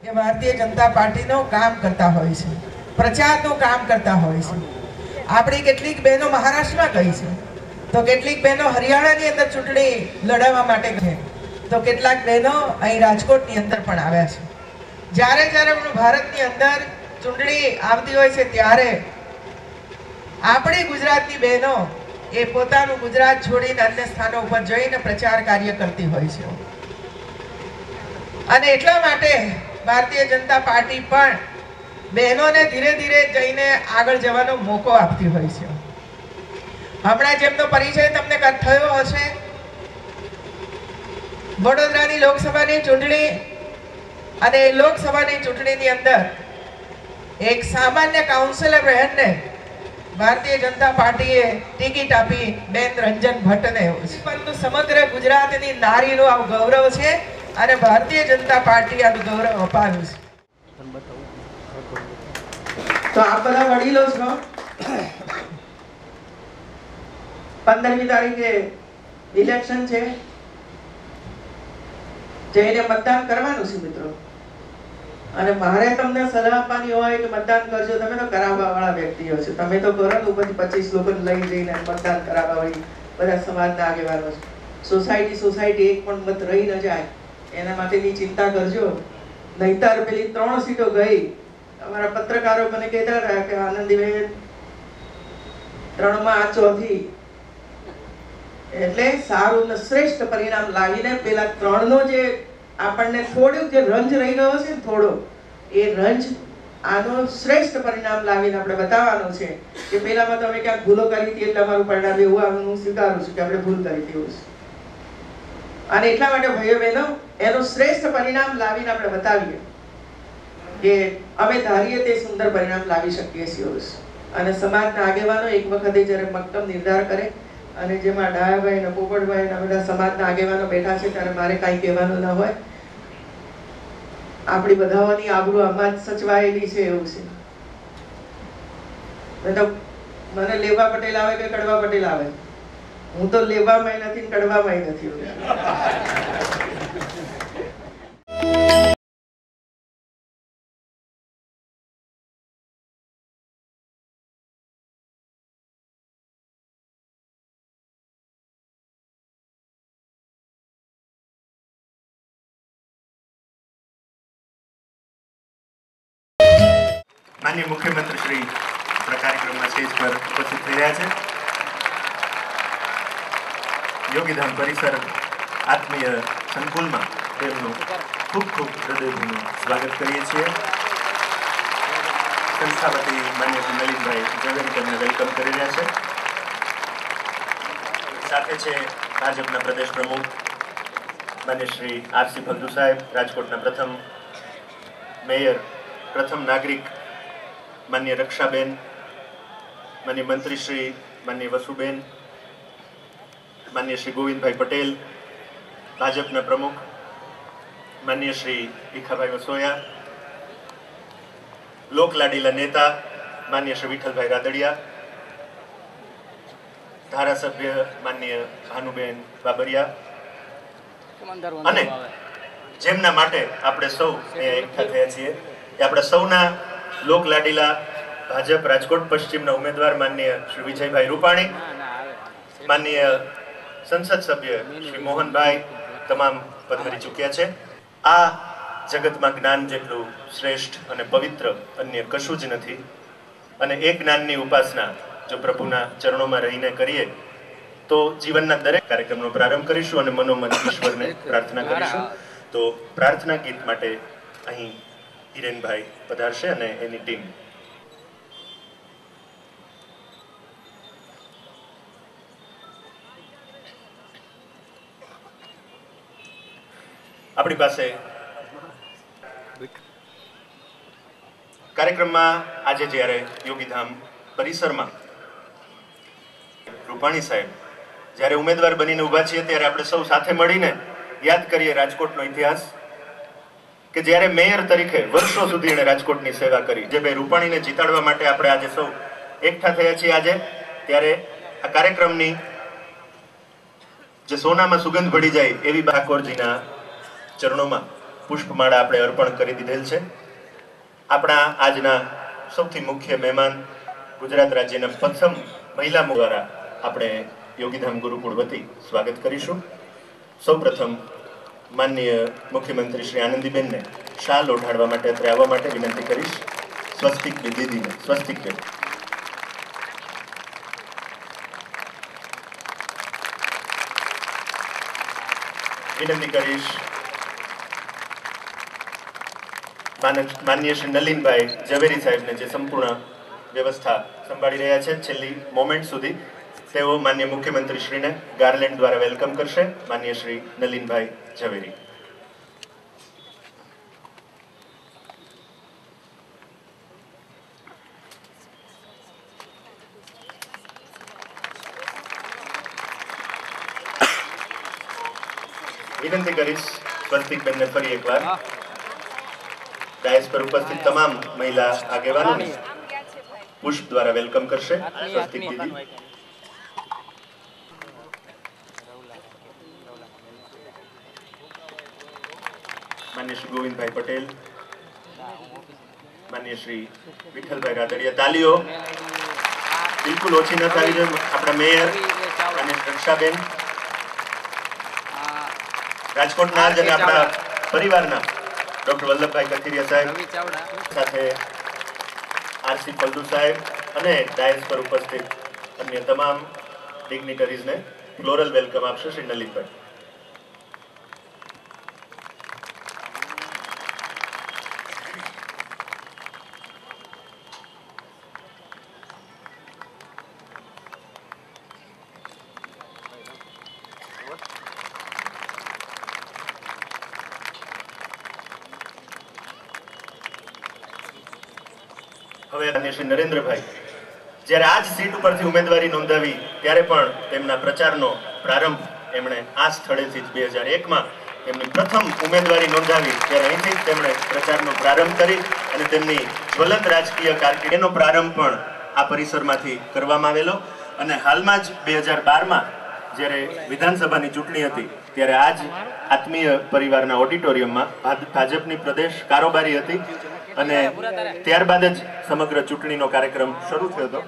એ ભારતીય જનતા પાર્ટીનો કામ કરતા હોય છે, પ્રચારનું કામ કરતા હોય છે. આપણી કેટલીક બહેનો મહારાષ્ટ્રમાં ગઈ છે, તો કેટલીક બહેનો હરિયાણાની અંદર ચૂંટણી લડાવવા માટે છે, તો કેટલાક બહેનો અહીં રાજકોટની અંદર પણ આવ્યા છે. જ્યારે જ્યારે ભારતની અંદર ચૂંટણી આવતી હોય છે ત્યારે આપણી ગુજરાતની બહેનો એ પોતાનું ગુજરાત છોડીને અન્ય સ્થાનો ઉપર જઈને પ્રચાર કાર્ય કરતી હોય છે. અને એટલા માટે ભારતીય જનતા પાર્ટી પણ બહેનોને ધીરે ધીરે જઈને આગળ જવાનો મોકો આપતી હોય છે. હમણાં જેમનો પરિચય તમને થયો હશે, વડોદરાની લોકસભાની ચૂંટણી અને લોકસભાની ચૂંટણીની અંદર એક સામાન્ય કાઉન્સિલર બહેનને ભારતીય જનતા પાર્ટીએ ટિકિટ આપી, બેન રંજન ભટ્ટને. પરંતુ સમગ્ર ગુજરાતની નારીનું આ ગૌરવ છે અને ભારતીય જનતા પાર્ટી આનું ગૌરવ અપાવ્યું છે. તો આપ બધા વડીલો છો. 15મી તારીખે ઇલેક્શન છે, જઈને મતદાન કરવાનું છે મિત્રો. અને મારે તમને સલાહ આપવાની હોય કે મતદાન કરજો. તમે તો કરાવવા વાળા વ્યક્તિઓ છો, તમે તો કરો ને ઉપરથી 25 લોકોને લઈ જઈને મતદાન કરાવવા વાળી બધા સમાજના આગેવાનો છે. સોસાયટી એક પણ મત રહી ન જાય એના માટેની ચિંતા કરજો. નહીતર પેલી 3 સીટો ગઈ, અમારા પત્રકારો મને કહેતા હતા કે આનંદીબેન 3 માં 4થી, એટલે સારું ને શ્રેષ્ઠ પરિણામ લાવીને પેલા 3 નો જે આપણને થોડું જે રંજ રહી ગયો છે, થોડો એ રંજ આનો શ્રેષ્ઠ પરિણામ લાવીને આપણે બતાવવાનું છે કે પેલામાં તમે ક્યાંક ભૂલો કરી હતી એટલે અમારું પરિણામ એવું હું સ્વીકારું છું કે આપણે ભૂલ કરી હતી. અને એટલા માટે ભાઈઓ બહેનો એનું શ્રેષ્ઠ પરિણામ લાવીને આપણે બતાવીએ કે અમે ધારીએ તે સુંદર પરિણામ લાવી શકીએ છીએ. અને સમાજના આગેવાનો એક વખતે જ્યારે મક્કમ નિર્ધાર કરે, અને જેમાં ડાયાભાઈ ને પોપટભાઈ ને બધા સમાજના આગેવાનો બેઠા છે, ત્યારે મારે કાંઈ કહેવાનું ન હોય. આપણી બધાઓની આબરૂ આમાં જ સચવાયેલી છે એવું છે. તો મને લેવા પટેલ આવે કે કડવા પટેલ આવે, હું તો લેવામાં નથી, કડવામાં નથી. माननीय मुख्यमंत्री श्री कार्यक्रम में स्टेज पर उपस्थित थी रहा है. योगीधाम परिसर आत्मीय संकुल में खूब खूब हृदयभूमि स्वागत करिए छे. संस्थापति माननीय श्री नलिनभाई जवेरी वेलकम कर रहा है. साथे छे भाजपा प्रदेश प्रमुख माननीय श्री आर.सी. भगदू साहेब, राजकोटना प्रथम मेयर, प्रथम नागरिक माननीय रक्षाबेन, माननीय मंत्री श्री माननीय वसुबेन, माननीय श्री गोविंदभाई पटेल, भाजपा प्रमुख माननीय श्री भीखाभाई वसोया, लोकलाडीला नेता माननीय श्री विठ्ठलभाई रादड़िया, धारासभ्य माननीय भानुबेन बाबरिया, અને જેમના માટે આપણે સૌ એકઠા થયા છીએ એ આપણે સૌના લોકલાડીલા ભાજપ રાજકોટ પશ્ચિમના ઉમેદવાર માનનીય શ્રી વિજયભાઈ રૂપાણી, માનનીય સંસદ સભ્ય શ્રી મોહનભાઈ તમામ પધારી ચૂક્યા છે. આ જગતમાં જ્ઞાન જેટલું શ્રેષ્ઠ અને પવિત્ર અન્ય કશું જ નથી. અને એ જ્ઞાનની ઉપાસના જો પ્રભુના ચરણોમાં રહીને કરીએ તો જીવનના દરેક કાર્યક્રમનો પ્રારંભ કરીશું અને મનોમન ઈશ્વરને પ્રાર્થના કરીશું. તો પ્રાર્થના ગીત માટે અહીં હિરેનભાઈ પધારશે અને એની ટીમ. આપણી પાસે કાર્યક્રમમાં આજે જ્યારે યોગીધામ પરિસરમાં રૂપાણી સાહેબ જ્યારે ઉમેદવાર બનીને ઊભા છીએ ત્યારે આપણે સૌ સાથે મળીને યાદ કરીએ રાજકોટનો ઇતિહાસ કે જ્યારે મેયર તરીકે વર્ષો સુધી એણે રાજકોટની સેવા કરી. જે ભાઈ રૂપાણીને જીતાડવા માટે આપણે આજે સૌ એકઠા થયા છીએ આજે, ત્યારે આ કાર્યક્રમની જે સોનામાં સુગંધ ભળી જાય એવી ઠાકોરજીના ચરણોમાં પુષ્પમાળા આપણે અર્પણ કરી દીધેલ છે. આપણા આજના સૌથી મુખ્ય મહેમાન ગુજરાત રાજ્યના પ્રથમ મહિલા દ્વારા આપણે યોગીધામ ગુરુકુળ વતી સ્વાગત કરીશું. સૌપ્રથમ માનનીય મુખ્યમંત્રી શ્રી આનંદીબેનને શાલ ઓઢાડવા માટે અત્રે આવવા માટે વિનંતી કરીશ. સ્વસ્તિક દીદીને સ્વસ્તિક બેન. વિનંતી કરીશ માનનીય શ્રી નલિનભાઈ ઝવેરી સાહેબને, જે સંપૂર્ણ વ્યવસ્થા સંભાળી રહ્યા છે છેલ્લી મોમેન્ટ સુધી. તેઓ માનનીય મુખ્યમંત્રી શ્રીને ગાર્લેન્ડ દ્વારા વેલકમ કરશે. માનનીય શ્રી નલિનભાઈ ઝવેરી. વિનંતી કરીશ સ્વસ્તિકબેનને ફરી એકવાર ડાયસ પર ઉપસ્થિત તમામ મહિલા આગેવાનોને પુષ્પ દ્વારા વેલકમ કરશે. સ્વસ્તિક દીદી. માન્ય શ્રી ગોવિંદભાઈ પટેલ, માન્ય શ્રી વિઠ્ઠલભાઈ રાદડિયા. તાલીઓ બિલકુલ ઓછી ન થવી જોઈએ. આપણા મેયર માન્ય રક્ષાબેન, રાજકોટના જ અને આપણા પરિવારના ડોક્ટર વલ્લભભાઈ કથિરિયા સાહેબ, સાથે આરસી ફલદુ સાહેબ અને ડાયસ પર ઉપસ્થિત અન્ય તમામ ડિગ્નિટરીઝને ફ્લોરલ વેલકમ આપશે શ્રી નલિનભાઈ. હવે શ્રી નરેન્દ્રભાઈ જ્યારે આ જ સીટ ઉપરથી ઉમેદવારી નોંધાવી ત્યારે પણ તેમના પ્રચારનો પ્રારંભ એમણે આ સ્થળેથી જ 2001માં તેમની પ્રથમ ઉમેદવારી નોંધાવી ત્યારે અહીંથી જ તેમણે પ્રચારનો પ્રારંભ કરી અને તેમની જ્વલંત રાજકીય કારકિર્દીનો પ્રારંભ પણ આ પરિસરમાંથી કરવામાં આવેલો. અને હાલમાં જ 2012માં જ્યારે વિધાનસભાની ચૂંટણી હતી ત્યારે આ જ આત્મીય પરિવારના ઓડિટોરિયમમાં ભાજપની પ્રદેશ કારોબારી હતી અને ત્યારબાદ જ સમગ્ર ચૂંટણીનો કાર્યક્રમ શરૂ થયો હતો.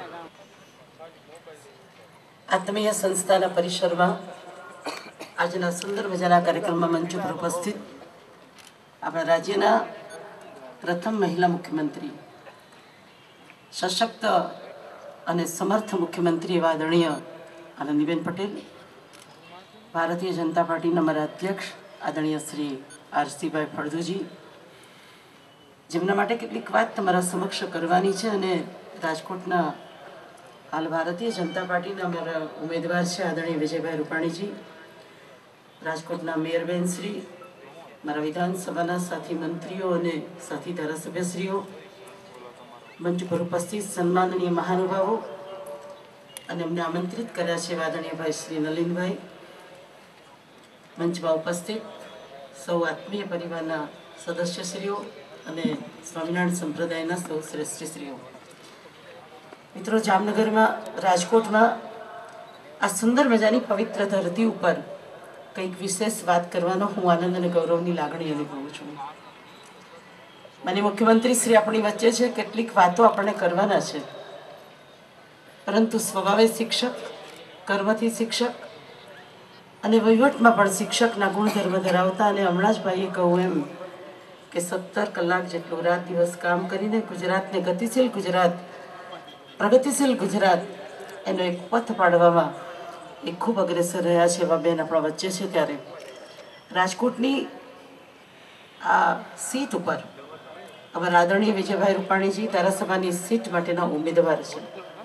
આત્મીય સંસ્થાના પરિસરમાં આજના સુંદર મજાના કાર્યક્રમમાં મંચ પર ઉપસ્થિત આપણા રાજ્યના પ્રથમ મહિલા મુખ્યમંત્રી, સશક્ત અને સમર્થ મુખ્યમંત્રી એવા આદરણીય આનંદીબેન પટેલ, ભારતીય જનતા પાર્ટીના અમારા અધ્યક્ષ આદરણીય શ્રી આરસીભાઈ ફળદુજી, જેમના માટે કેટલીક વાત તમારા સમક્ષ કરવાની છે. અને રાજકોટના હાલ ભારતીય જનતા પાર્ટીના અમારા ઉમેદવાર છે આદરણીય વિજયભાઈ રૂપાણીજી, રાજકોટના મેયરબેન શ્રી, મારા વિધાનસભાના સાથી મંત્રીઓ અને સાથી ધારાસભ્યશ્રીઓ, મંચ પર ઉપસ્થિત સન્માનનીય મહાનુભાવો અને અમને આમંત્રિત કર્યા છે આદરણીય ભાઈ શ્રી નલિનભાઈ, મંચમાં ઉપસ્થિત સૌ આત્મીય પરિવારના સદસ્યશ્રીઓ અને સ્વામિનારાયણ સંપ્રદાયના સૌ શ્રેષ્ઠશ્રીઓ. મિત્રો, જામનગરમાં રાજકોટમાં આ સુંદર મજાની પવિત્ર ધરતી ઉપર કંઈક વિશેષ વાત કરવાનો હું આનંદ અને ગૌરવની લાગણી અનુભવું છું. માનનીય મુખ્યમંત્રી શ્રી આપણી વચ્ચે છે, કેટલીક વાતો આપણને કરવાના છે, પરંતુ સ્વભાવે શિક્ષક, કર્મથી શિક્ષક અને વહીવટમાં પણ શિક્ષકના ગુણધર્મ ધરાવતા, અને હમણાં જ ભાઈએ કહું એમ કે 17 કલાક જેટલું રાત દિવસ કામ કરીને ગુજરાતને ગતિશીલ ગુજરાત, પ્રગતિશીલ ગુજરાત એનો એક પથ પાડવામાં એ ખૂબ અગ્રેસર રહ્યા છે એવા બેન આપણા વચ્ચે છે. ત્યારે રાજકોટની આ સીટ ઉપર અમારા આદરણીય વિજયભાઈ રૂપાણીજી ધારાસભાની સીટ માટેના ઉમેદવાર છે.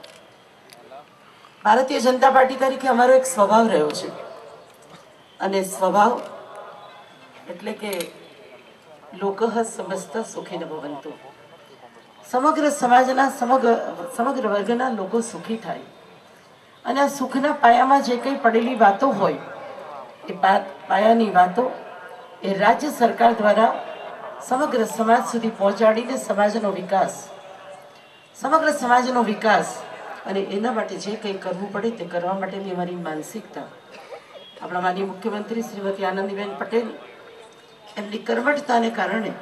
ભારતીય જનતા પાર્ટી તરીકે અમારો એક સ્વભાવ રહ્યો છે, અને સ્વભાવ એટલે કે લોકઃ સમસ્ત સુખીન ભવન્તુ, સમગ્ર સમાજના સમગ્ર વર્ગના લોકો સુખી થાય. અને આ સુખના પાયામાં જે કંઈ પડેલી વાતો હોય એ પાયાની વાતો એ રાજ્ય સરકાર દ્વારા સમગ્ર સમાજ સુધી પહોંચાડીને સમગ્ર સમાજનો વિકાસ અને એના માટે જે કંઈ કરવું પડે તે કરવા માટેની અમારી માનસિકતા આપણા માનનીય મુખ્યમંત્રી શ્રીમતી આનંદીબેન પટેલ એમની કર્મઠતાને કારણે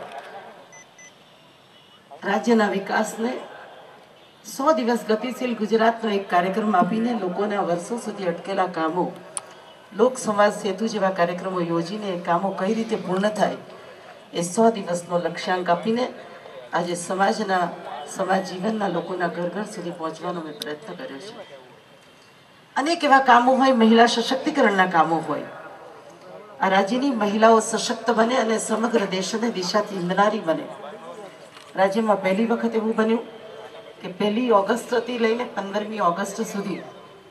રાજ્યના વિકાસને 100 દિવસ ગતિશીલ ગુજરાતનો એક કાર્યક્રમ આપીને લોકોના વર્ષો સુધી અટકેલા કામો, લોક સંવાદ સેતુ જેવા કાર્યક્રમો યોજીને એ કામો કઈ રીતે પૂર્ણ થાય એ 100 દિવસનો લક્ષ્યાંક આપીને આજે સમાજ જીવનના લોકોના ઘર ઘર સુધી પહોંચવાનો મેં પ્રયત્ન કર્યો છે. અનેક એવા કામો હોય, મહિલા સશક્તિકરણના કામો હોય. આ રાજ્યની મહિલાઓ સશક્ત બને અને સમગ્ર દેશને દિશાથી હિંદનારી બને. રાજ્યમાં પહેલી વખત એવું બન્યું કે 1 ઓગસ્ટથી લઈને 15મી ઓગસ્ટ સુધી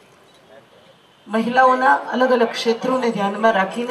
મહિલાઓના અલગ અલગ ક્ષેત્રોને ધ્યાનમાં રાખીને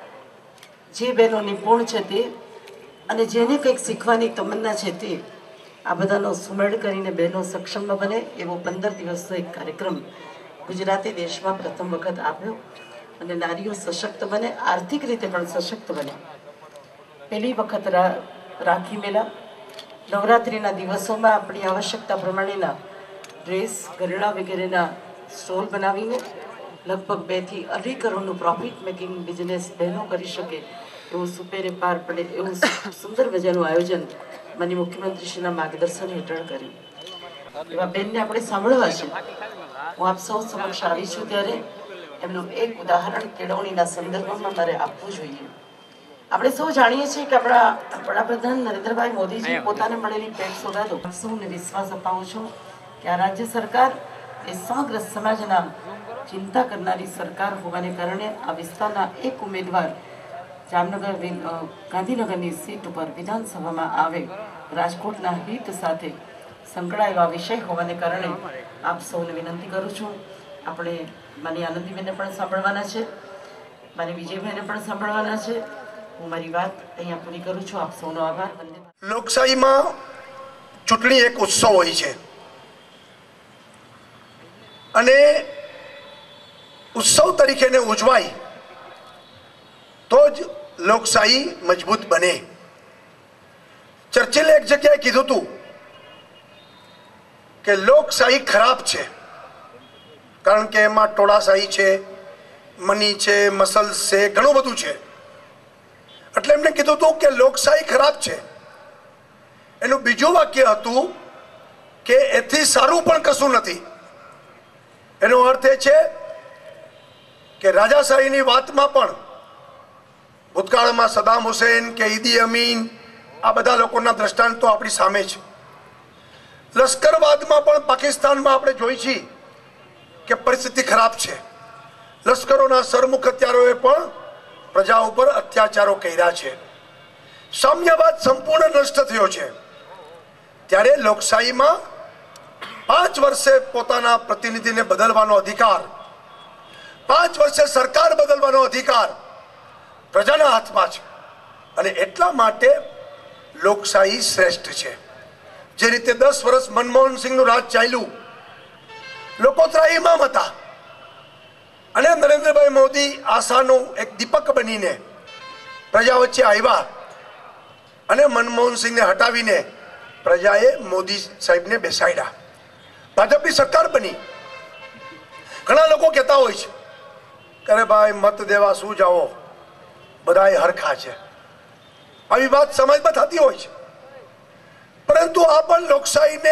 જે બહેનો નિપુણ છે તે અને જેને કંઈક શીખવાની તમન્ના છે તે આ બધાનો સુમેળ કરીને બહેનો સક્ષમ બને એવો 15 દિવસનો એક કાર્યક્રમ ગુજરાતે દેશમાં પ્રથમ વખત આપ્યો અને નારીઓ સશક્ત બને, આર્થિક રીતે પણ સશક્ત બને. પહેલી વખત રાખી મેળા, નવરાત્રિના દિવસોમાં આપણી આવશ્યકતા પ્રમાણેના ડ્રેસ, ઘરેણાં વગેરેના સ્ટોલ બનાવીને લગભગ 2 થી 2.5 કરોડનું પ્રોફિટ મેકિંગ બિઝનેસ બહેનો કરી શકે એવું સુપેરે પાર પડે એવું સુંદર મજાનું આયોજન માનનીય મુખ્યમંત્રીશ્રીના માર્ગદર્શન હેઠળ કર્યું. એવા બેનને આપણે સાંભળવા છે. હું આપ સૌ સમક્ષ આવી છું ત્યારે એમનું એક ઉદાહરણ કેળવણીના સંદર્ભમાં મારે આપવું જોઈએ. આપણે સૌ જાણીએ છીએ કે આપણા વડાપ્રધાન નરેન્દ્રભાઈ મોદીજી પોતાને મળેલી ભેટ સોગાદો સૌને વિશ્વાસ અપાવું છું કે આ રાજ્ય સરકાર એ સમગ્ર સમાજના ચિંતા કરનારી સરકાર હોવાને કારણે આ વિસ્તારના એક ઉમેદવાર જામનગર ગાંધીનગરની સીટ ઉપર વિધાનસભામાં આવે, રાજકોટના હિત સાથે સંકળાયેલો આ વિષય હોવાને કારણે આપ સૌને વિનંતી કરું છું. આપણે મારી આનંદીબેનને પણ સાંભળવાના છે, મારી વિજયભાઈને પણ સાંભળવાના છે. હું મારી વાત અહીંયા પૂરી કરું છું. આપ સૌનો આભાર. લોકશાહીમાં ચૂંટણી એક ઉત્સવ હોય છે અને ઉત્સવ તરીકે ઉજવાય તો જ લોકશાહી મજબૂત બને. ચર્ચિલે એક જગ્યાએ કીધું હતું કે લોકશાહી ખરાબ છે કારણ કે એમાં ટોળાશાહી છે, મની છે, મસલ્સ છે, ઘણું બધું છે. એટલે એમને કીધું હતું કે લોકશાહી ખરાબ છે. એનું બીજું વાક્ય હતું કે એથી સારું પણ કશું નથી. એનો અર્થ એ છે કે રાજાશાહીની વાતમાં પણ ભૂતકાળમાં સદામ હુસેન કે ઈદી અમીન આ બધા લોકોના દ્રષ્ટાંતો આપણી સામે છે. લશ્કરવાદમાં પણ પાકિસ્તાનમાં આપણે જોઈ છીએ કે પરિસ્થિતિ ખરાબ છે. લશ્કરોના સરમુખ હત્યારોએ પણ પ્રજા ઉપર અત્યાચારો કર્યા છે. સામ્યવાદ સંપૂર્ણ નષ્ટ થયો છે. ત્યારે લોકશાહીમાં 5 વર્ષે પોતાના પ્રતિનિધિને બદલવાનો અધિકાર, 5 વર્ષે સરકાર બદલવાનો અધિકાર પ્રજાના હાથમાં છે અને એટલા માટે લોકશાહી શ્રેષ્ઠ છે. જે રીતે 10 વર્ષ મનમોહન સિંહનું રાજ ચાલ્યું, લોકો ત્રાહિમામ હતા અને નરેન્દ્રભાઈ મોદી આશાનું એક દીપક બનીને પ્રજા વચ્ચે આવ્યા અને મનમોહન સિંહને હટાવીને પ્રજાએ મોદી સાહેબને બેસાડ્યા. ભાજપની સરકાર બની. ઘણા લોકો કહેતા હોય છે કે અરે ભાઈ મત દેવા શું જાઓ, બધાએ હરખા છે. આવી વાત સમાજમાં થતી હોય છે. પરંતુ આ પણ લોકશાહીને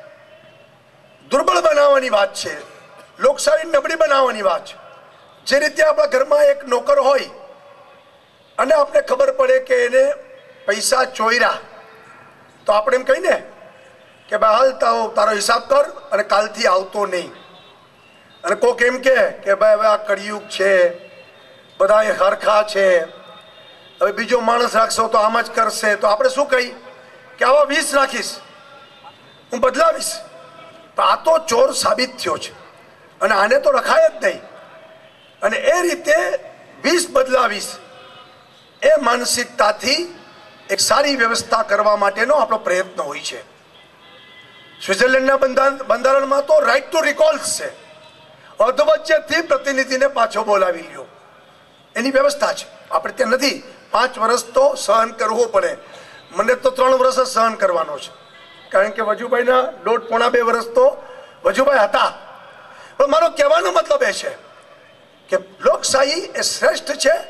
દુર્બળ બનાવવાની વાત છે, લોકશાહી નબળી બનાવવાની વાત છે. જે રીતે આપણા ઘરમાં એક નોકર હોય અને આપણે ખબર પડે કે એને પૈસા ચોર્યા તો આપણે એમ કહીને કે ભાઈ હાલ તારો હિસાબ કર અને કાલથી આવતો નહીં. અને કોક એમ કે ભાઈ હવે આ કળિયુગ છે, બધા હરખા છે, હવે બીજો માણસ રાખશો તો આમ જ કરશે. તો આપણે શું કહી કે આવા 20 રાખીશ, હું બદલાવીશ. પણ આ તો ચોર સાબિત થયો છે અને આને તો રખાય જ નહીં. અને એ રીતે 20 બદલાવીશ એ માનસિકતાથી એક સારી વ્યવસ્થા કરવા માટેનો આપણો પ્રયત્ન હોય છે. સ્વિટ્ઝરલેન્ડના બંધારણમાં તો રાઇટ ટુ રિકોલ્સ છે. અધવચ્ચેથી પ્રતિનિધિને પાછો બોલાવી લ્યો એની વ્યવસ્થા છે. આપણે ત્યાં નથી. 5 વર્ષ તો સહન કરવું પડે. મને તો 3 વર્ષ જ સહન કરવાનો છે કારણ કે વજુભાઈના 1.5-2 વર્ષ તો વજુભાઈ હતા. પણ મારો કહેવાનો મતલબ એ છે કે લોકશાહી એ શ્રેષ્ઠ છે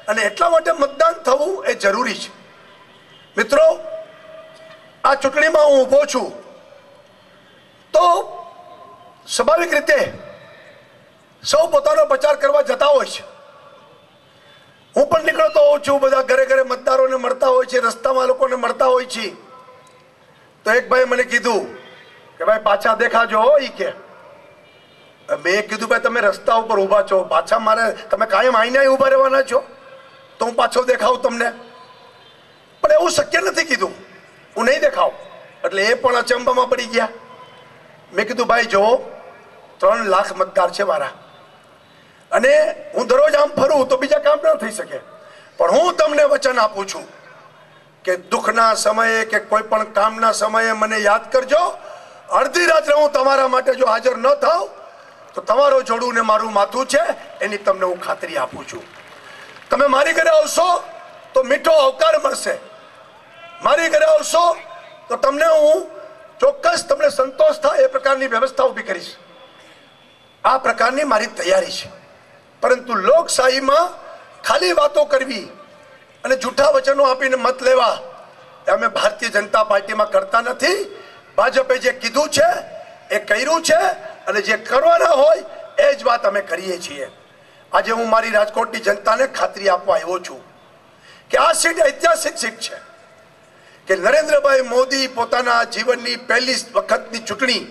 અને એટલા માટે મતદાન થવું એ જરૂરી છે. મિત્રો, આ ચૂંટણીમાં હું ઊભો છું તો સ્વાભાવિક રીતે સૌ પોતાનો પ્રચાર કરવા જતા હોય છે. હું પણ નીકળતો હોઉં છું, બધા ઘરે ઘરે મતદારોને મળતા હોય છે, રસ્તામાં લોકોને મળતા હોય છે. તો એક ભાઈ મને કીધું કે ભાઈ પાછા દેખાજો. ઈ કે મેં કીધું ભાઈ તમે રસ્તા ઉપર ઊભા છો, પાછા મારે તમે કાયમ આઈને ઊભા રહેવાના છો તો હું પાછો દેખાવું તમને? પણ એવું શક્ય નથી કીધું, હું નહીં દેખાવ. એટલે એ પણ અચંબામાં પડી ગયા. મેં કીધું ભાઈ જો 3 લાખ મતદાર છે મારા, અને હું દરરોજ આમ ફરું તો બીજા કામ ન થઈ શકે, પણ હું તમને વચન આપું છું કે દુઃખના સમયે કે કોઈ પણ કામના સમયે મને યાદ કરજો. અડધી રાત્રે હું તમારા માટે જો હાજર ન થાવ તો તમારો જોડું ને મારું માથું છે એની તમને હું ખાતરી આપું છું. તમે મારી ઘરે આવશો તો મીઠો આવકાર મળશે. મારી ઘરે આવશો તો તમને હું ચોક્કસ તમને સંતોષ થાય એ પ્રકારની વ્યવસ્થા ઊભી કરીશ. આ પ્રકારની મારી તૈયારી છે. પરંતુ લોકશાહીમાં ખાલી વાતો કરવી અને જૂઠા વચનો આપીને મત લેવા એ અમે ભારતીય જનતા પાર્ટીમાં કરતા નથી. ભાજપે જે કીધું છે એ કર્યું છે, અને જે કરવાના હોય એ જ વાત અમે કરીએ છીએ. આજે હું મારી રાજકોટની જનતાને ખાતરી આપવા આવ્યો છું કે આ સીટ ઐતિહાસિક સીટ છે, કે નરેન્દ્રભાઈ મોદી પોતાના જીવનની પહેલી વખતની ચૂંટણી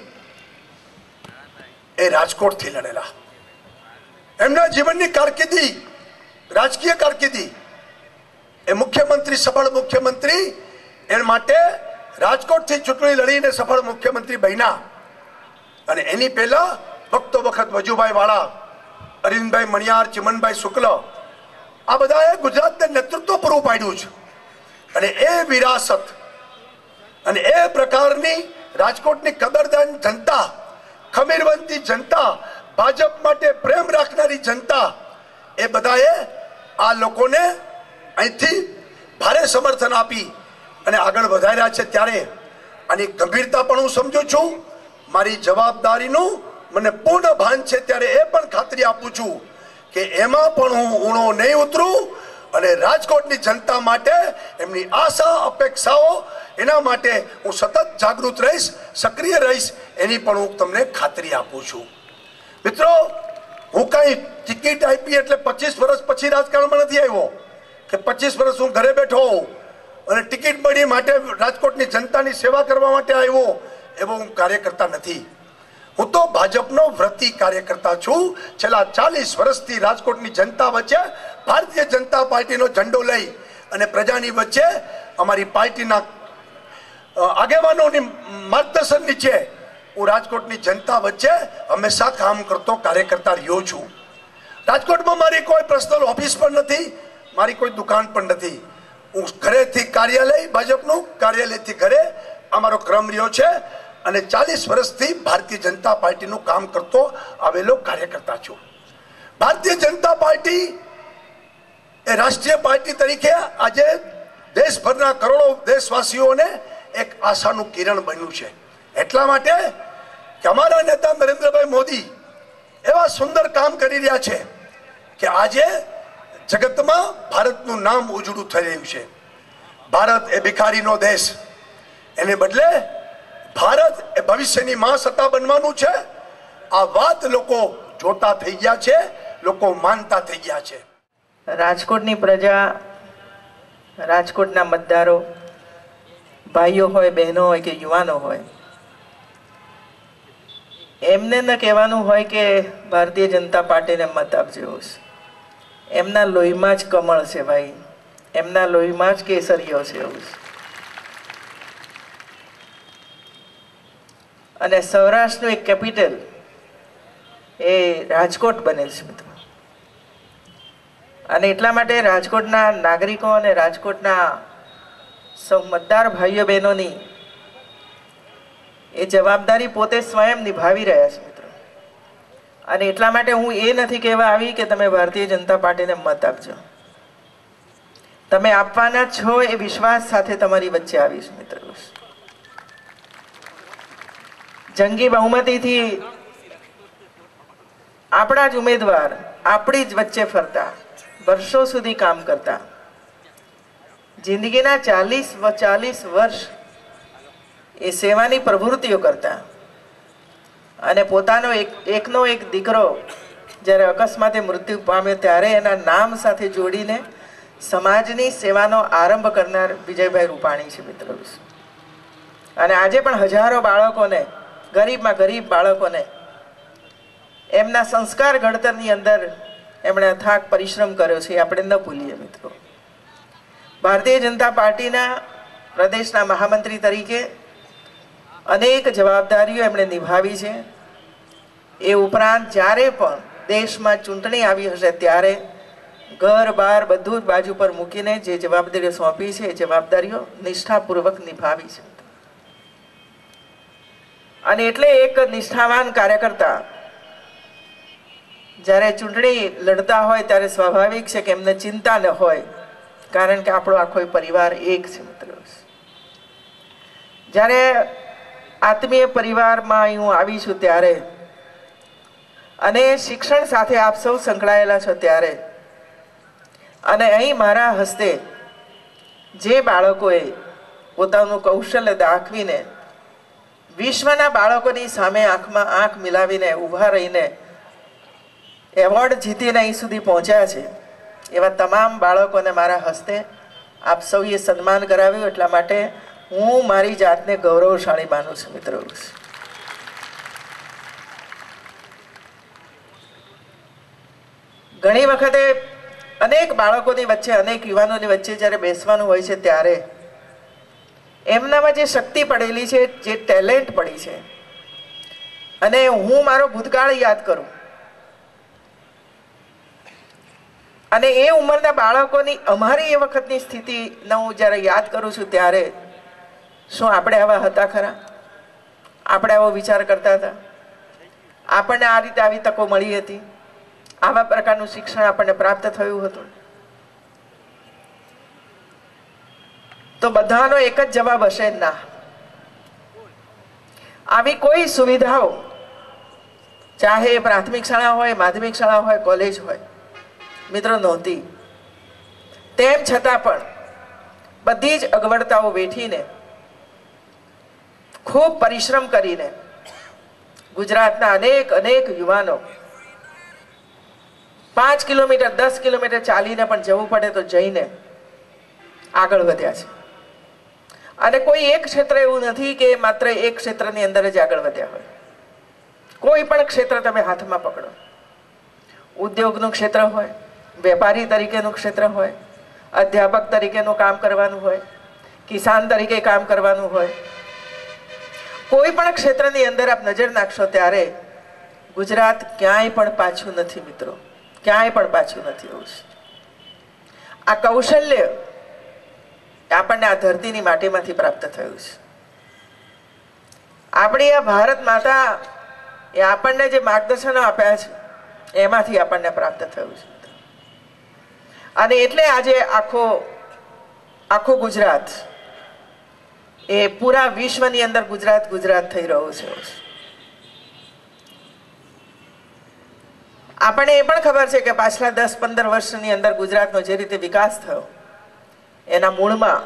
એ રાજકોટથી લડેલા. એમના જીવનની કારકિર્દી, રાજકીય કારકિર્દી, એ મુખ્યમંત્રી, સફળ મુખ્યમંત્રી, એ માટે રાજકોટથી ચૂંટણી લડીને સફળ મુખ્યમંત્રી બન્યા. અને એની પહેલા વખત વજુભાઈ વાળા, અરવિંદભાઈ મણિયાર, ચિમનભાઈ શુક્લ, આ બધાએ ગુજરાતને નેતૃત્વ પૂરું પાડ્યું છે. અને એ વિરાસત અને એ પ્રકારની રાજકોટની કદરદાન જનતા, ખમીરવંતી જનતા, ભાજપ માટે પ્રેમ રાખનારી જનતા, એ બધાએ આ લોકોને અહીંથી ભારે સમર્થન આપી અને આગળ વધાર્યા છે. ત્યારે આની ગંભીરતા પણ હું સમજુ છું. મારી જવાબદારીનું મને પૂર્ણ ભાન છે. ત્યારે એ પણ ખાતરી આપું છું કે એમાં પણ હું ઊણો નહીં ઉતરું, અને રાજકોટની જનતા માટે એમની આશા, અપેક્ષાઓ, એના માટે હું સતત જાગૃત રહીશ, સક્રિય રહીશ, એની પણ હું તમને ખાતરી આપું છું. મિત્રો, હું કઈ ટિકિટ આપી એટલે 25 વર્ષ પછી રાજકારણમાં નથી આવ્યો, કે 25 વર્ષ હું ઘરે બેઠો હોઉં અને ટિકિટ મળી માટે રાજકોટની જનતાની સેવા કરવા માટે આવ્યો, એવો હું કાર્યકર્તા નથી. હું તો ભાજપનો વ્રતી કાર્યકર્તા છું. છેલ્લા 40 વર્ષથી રાજકોટની જનતા વચ્ચે ભારતીય જનતા પાર્ટીનો ઝંડો લઈ અને પ્રજાની વચ્ચે અમારી પાર્ટીના આગેવાનોની માર્ગદર્શન નીચે હું રાજકોટની જનતા વચ્ચે હંમેશા કામ કરતો કાર્યકર્તા રહ્યો છું. રાજકોટમાં મારી કોઈ પર્સનલ ઓફિસ પણ નથી, મારી કોઈ દુકાન પણ નથી. હું ઘરેથી કાર્યાલય, ભાજપનું કાર્યાલયથી ઘરે અમારો ક્રમ રહ્યો છે, અને 40 વર્ષથી ભારતીય જનતા પાર્ટીનું કામ કરતો આવેલો કાર્યકર્તા છું. ભારતીય જનતા પાર્ટી એ રાષ્ટ્રીય પાર્ટી તરીકે આજે દેશભરના કરોડો દેશવાસીઓને એક આશાનું કિરણ બન્યું છે. એટલા માટે કે અમારા નેતા નરેન્દ્રભાઈ મોદી એવા સુંદર કામ કરી રહ્યા છે કે આજે જગતમાં ભારતનું નામ ઉજળું થઈ રહ્યું છે. ભારત એ ભિખારીનો દેશ, એને બદલે ભારત એ ભવિષ્યની મહાસત્તા બનવાનું છે. આ વાત લોકો જોતા થઈ ગયા છે, લોકો માનતા થઈ ગયા છે. રાજકોટની પ્રજા, રાજકોટના મતદારો, ભાઈઓ હોય, બહેનો હોય કે યુવાનો હોય, એમને ન કહેવાનું હોય કે ભારતીય જનતા પાર્ટીને મત આપજો. એમના લોહીમાં જ કમળ છે ભાઈ, એમના લોહીમાં જ કેસરીઓ છે. એવું છે. અને સૌરાષ્ટ્રનું એક કેપિટલ એ રાજકોટ બનેલ છે મિત્રો. અને એટલા માટે રાજકોટના નાગરિકો અને રાજકોટના સૌ મતદાર ભાઈઓ બહેનોની એ જવાબદારી પોતે સ્વયં નિભાવી રહ્યા છે મિત્રો. અને એટલા માટે હું એ નથી કહેવા આવી કે તમે ભારતીય જનતા પાર્ટીને મત આપજો. તમે આપવાના છો એ વિશ્વાસ સાથે તમારી વચ્ચે આવીશ મિત્રો. જંગી બહુમતીથી આપણા જ ઉમેદવાર આપણી જ વચ્ચે ફરતા વર્ષો સુધી કામ કરતા, જિંદગીના 40 વર્ષ એ સેવાની પ્રવૃત્તિઓ કરતા, અને પોતાનો એકનો એક દીકરો જ્યારે અકસ્માતે મૃત્યુ પામ્યો ત્યારે એના નામ સાથે જોડીને સમાજની સેવાનો આરંભ કરનાર વિજયભાઈ રૂપાણી છે મિત્રો. અને આજે પણ હજારો બાળકોને, ગરીબમાં ગરીબ બાળકોને એમના સંસ્કાર ઘડતરની અંદર એમણે અથાગ પરિશ્રમ કર્યો છે, એ આપણે ન ભૂલીએ મિત્રો. ભારતીય જનતા પાર્ટીના પ્રદેશના મહામંત્રી તરીકે અનેક જવાબદારીઓ એમણે નિભાવી છે. એ ઉપરાંત જ્યારે પણ દેશમાં ચૂંટણી આવી હશે ત્યારે ઘર બાર બધું જ બાજુ પર મૂકીને જે જવાબદારીઓ સોંપી છે એ જવાબદારીઓ નિષ્ઠાપૂર્વક નિભાવી છે. અને એટલે એક નિષ્ઠાવાન કાર્યકર્તા જ્યારે ચૂંટણી લડતા હોય ત્યારે સ્વાભાવિક છે કે એમને ચિંતા ન હોય, કારણ કે આપણો આખો પરિવાર એક છે મિત્રો. જ્યારે આત્મીય પરિવારમાં હું આવી છું ત્યારે, અને શિક્ષણ સાથે આપ સૌ સંકળાયેલા છો ત્યારે, અને અહીં મારા હસ્તે જે બાળકોએ પોતાનું કૌશલ્ય દાખવીને વિશ્વના બાળકોની સામે આંખમાં આંખ મિલાવીને ઊભા રહીને એવોર્ડ જીતીને અહીં સુધી પહોંચ્યા છે, એવા તમામ બાળકોને મારા હસ્તે આપ સૌએ સન્માન કરાવ્યું. એટલા માટે હું મારી જાતને ગૌરવશાળી માનું છું મિત્રો. ઘણી વખતે અનેક બાળકોની વચ્ચે, અનેક યુવાનોની વચ્ચે જ્યારે બેસવાનું હોય છે ત્યારે એમનામાં જે શક્તિ પડેલી છે, જે ટેલેન્ટ પડી છે, અને હું મારો ભૂતકાળ યાદ કરું અને એ ઉંમરના બાળકોની અમારી એ વખતની સ્થિતિને હું જ્યારે યાદ કરું છું ત્યારે શું આપણે આવા હતા ખરા? આપણે આવો વિચાર કરતા હતા? આપણને આ રીતે આવી તકો મળી હતી? આવા પ્રકારનું શિક્ષણ આપણને પ્રાપ્ત થયું હતું? તો બધાનો એક જ જવાબ હશે, ના. આવી કોઈ સુવિધાઓ, ચાહે પ્રાથમિક શાળા હોય, માધ્યમિક શાળા હોય, કોલેજ હોય મિત્રો, નહોતી. તેમ છતાં પણ બધી જ અગવડતાઓ વેઠીને, ખૂબ પરિશ્રમ કરીને ગુજરાતના અનેક યુવાનો 5 કિલોમીટર 10 કિલોમીટર ચાલીને પણ જવું પડે તો જઈને આગળ વધ્યા છે. અને કોઈ એક ક્ષેત્ર એવું નથી કે માત્ર એક ક્ષેત્રની અંદર જ આગળ વધ્યા હોય. કોઈ પણ ક્ષેત્ર તમે હાથમાં પકડો, ઉદ્યોગનું ક્ષેત્ર હોય, વેપારી તરીકેનું ક્ષેત્ર હોય, અધ્યાપક તરીકેનું કામ કરવાનું હોય, કિસાન તરીકે કામ કરવાનું હોય, કોઈ પણ ક્ષેત્રની અંદર આપ નજર નાખશો ત્યારે ગુજરાત ક્યાંય પણ પાછું નથી મિત્રો, ક્યાંય પણ પાછું નથી. એવું છે. આ કૌશલ્ય આપણને આ ધરતીની માટીમાંથી પ્રાપ્ત થયું છે. આપણી આ ભારત માતા એ આપણને જે માર્ગદર્શનો આપ્યા છે એમાંથી આપણને પ્રાપ્ત થયું છે. અને એટલે આજે આખું ગુજરાત એ પૂરા વિશ્વની અંદર ગુજરાત થઈ રહ્યું છે. આપણને એ પણ ખબર છે કે પાછલા 10-15 વર્ષની અંદર ગુજરાતનો જે રીતે વિકાસ થયો એના મૂળમાં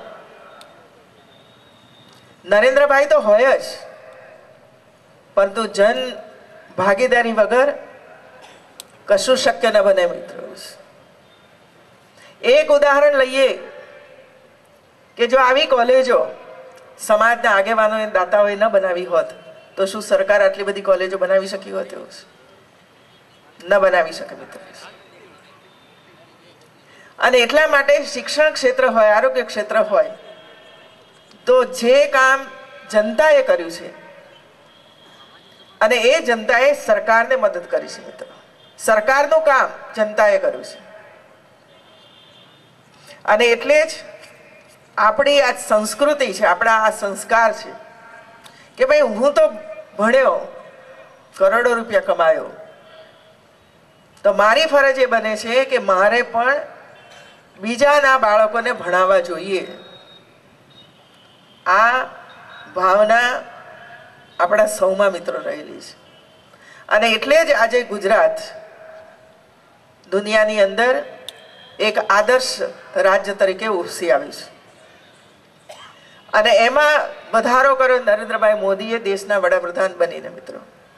નરેન્દ્રભાઈ તો હોય જ, પરંતુ જન ભાગીદારી વગર કશું શક્ય ન બને મિત્રો. એક ઉદાહરણ લઈએ કે જો આવી કોલેજો સમાજના આગેવાનોએ, દાતાઓએ ન બનાવી હોત તો શું સરકાર આટલી બધી કોલેજો બનાવી શકી હોત? એવું ન બનાવી શકે મિત્રો. અને એટલા માટે શિક્ષણ ક્ષેત્ર હોય, આરોગ્ય ક્ષેત્ર હોય, તો જે કામ જનતાએ કર્યું છે અને એ જનતાએ સરકારને મદદ કરી છે મિત્રો. સરકારનું કામ જનતાએ કર્યું છે. અને એટલે જ આપણી આ સંસ્કૃતિ છે, આપણા આ સંસ્કાર છે કે ભાઈ હું તો ભણ્યો, કરોડો રૂપિયા કમાયો, તો મારી ફરજ એ બને છે કે મારે પણ બીજાના બાળકોને ભણાવવા જોઈએ. આ ભાવના આપણા સૌમાં મિત્રો રહેલી છે. અને એટલે જ આજે ગુજરાત દુનિયાની અંદર એક આદર્શ રાજ્ય તરીકે ઉપસી આવી છે અને એમાં વધારો કર્યો નરેન્દ્રભાઈ મોદીએ દેશના વડાપ્રધાન બનીને. મિત્રો,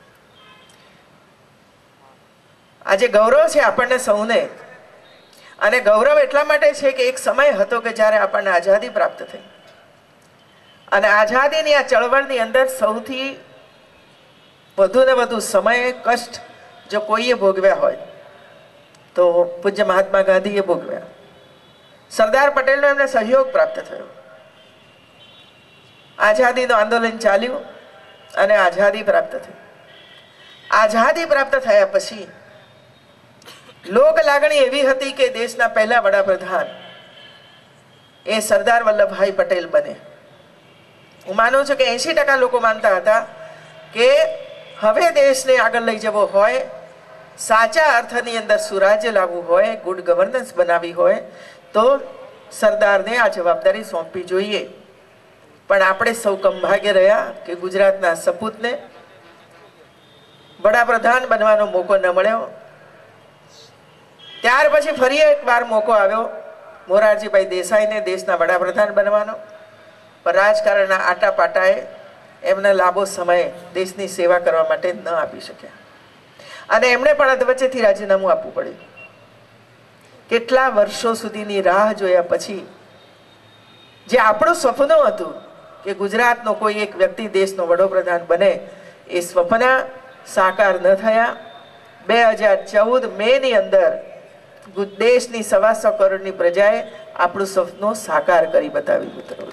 આજે ગૌરવ છે આપણને સૌને, અને ગૌરવ એટલા માટે છે કે એક સમય હતો કે જ્યારે આપણને આઝાદી પ્રાપ્ત થઈ અને આઝાદીની આ ચળવળની અંદર સૌથી વધુ ને વધુ સમય કષ્ટ જો કોઈએ ભોગવ્યા હોય તો પૂજ્ય મહાત્મા ગાંધીએ ભોગવ્યા. સરદાર પટેલનો એમને સહયોગ પ્રાપ્ત થયો. આઝાદીનું આંદોલન ચાલ્યું અને આઝાદી પ્રાપ્ત થઈ. આઝાદી પ્રાપ્ત થયા પછી લોક લાગણી એવી હતી કે દેશના પહેલા વડાપ્રધાન એ સરદાર વલ્લભભાઈ પટેલ બને. હું માનું છું કે 80% લોકો માનતા હતા કે હવે દેશને આગળ લઈ જવો હોય, સાચા અર્થની અંદર સુરાજ્ય લાવવું હોય, ગુડ ગવર્નન્સ બનાવવી હોય તો સરદારને આ જવાબદારી સોંપવી જોઈએ. પણ આપણે સૌ કંભાગ્ય રહ્યા કે ગુજરાતના સપૂતને વડાપ્રધાન બનવાનો મોકો ન મળ્યો. ત્યાર પછી ફરી એકવાર મોકો આવ્યો મોરારજીભાઈ દેસાઈને દેશના વડાપ્રધાન બનવાનો, પણ રાજકારણના આટાપાટાએ એમને લાંબો સમય દેશની સેવા કરવા માટે ન આપી શક્યા અને એમણે પણ અધવચ્ચેથી રાજીનામું આપવું પડ્યું. કેટલા વર્ષો સુધીની રાહ જોયા પછી જે આપણું સપનું હતું કે ગુજરાતનો કોઈ એક વ્યક્તિ દેશનો વડાપ્રધાન બને, એ સ્વપ્ન સાકાર ન થયા. 2014 મેની અંદર દેશની 125 કરોડની પ્રજાએ આપણું સપનું સાકાર કરી બતાવ્યું. મિત્રો,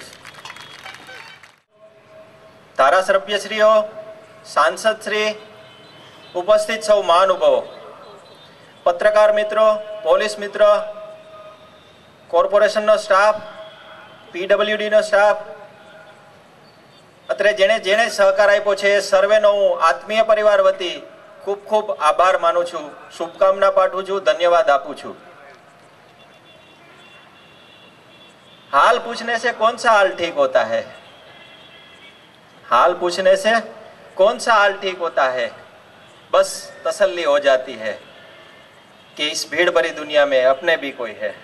ધારાસભ્યશ્રીઓ, સાંસદશ્રી, ઉપસ્થિત સૌ મહાનુભાવો, પત્રકાર મિત્રો, પોલીસ મિત્ર, કોર્પોરેશનનો સ્ટાફ, પીડબ્લ્યુડીનો સ્ટાફ, અત્રે જેણે જેણે સહકાર આપ્યો છે એ સર્વેનો હું આત્મીય પરિવાર વતી ખૂબ ખૂબ આભાર માનું છું, શુભકામના પાઠવું છું, ધન્યવાદ આપું છું. हाल पूछने से कौन सा हाल ठीक होता है? हाल पूछने से कौन सा हाल ठीक होता है? बस तसल्ली हो जाती है कि इस भीड़ भरी दुनिया में अपने भी कोई है.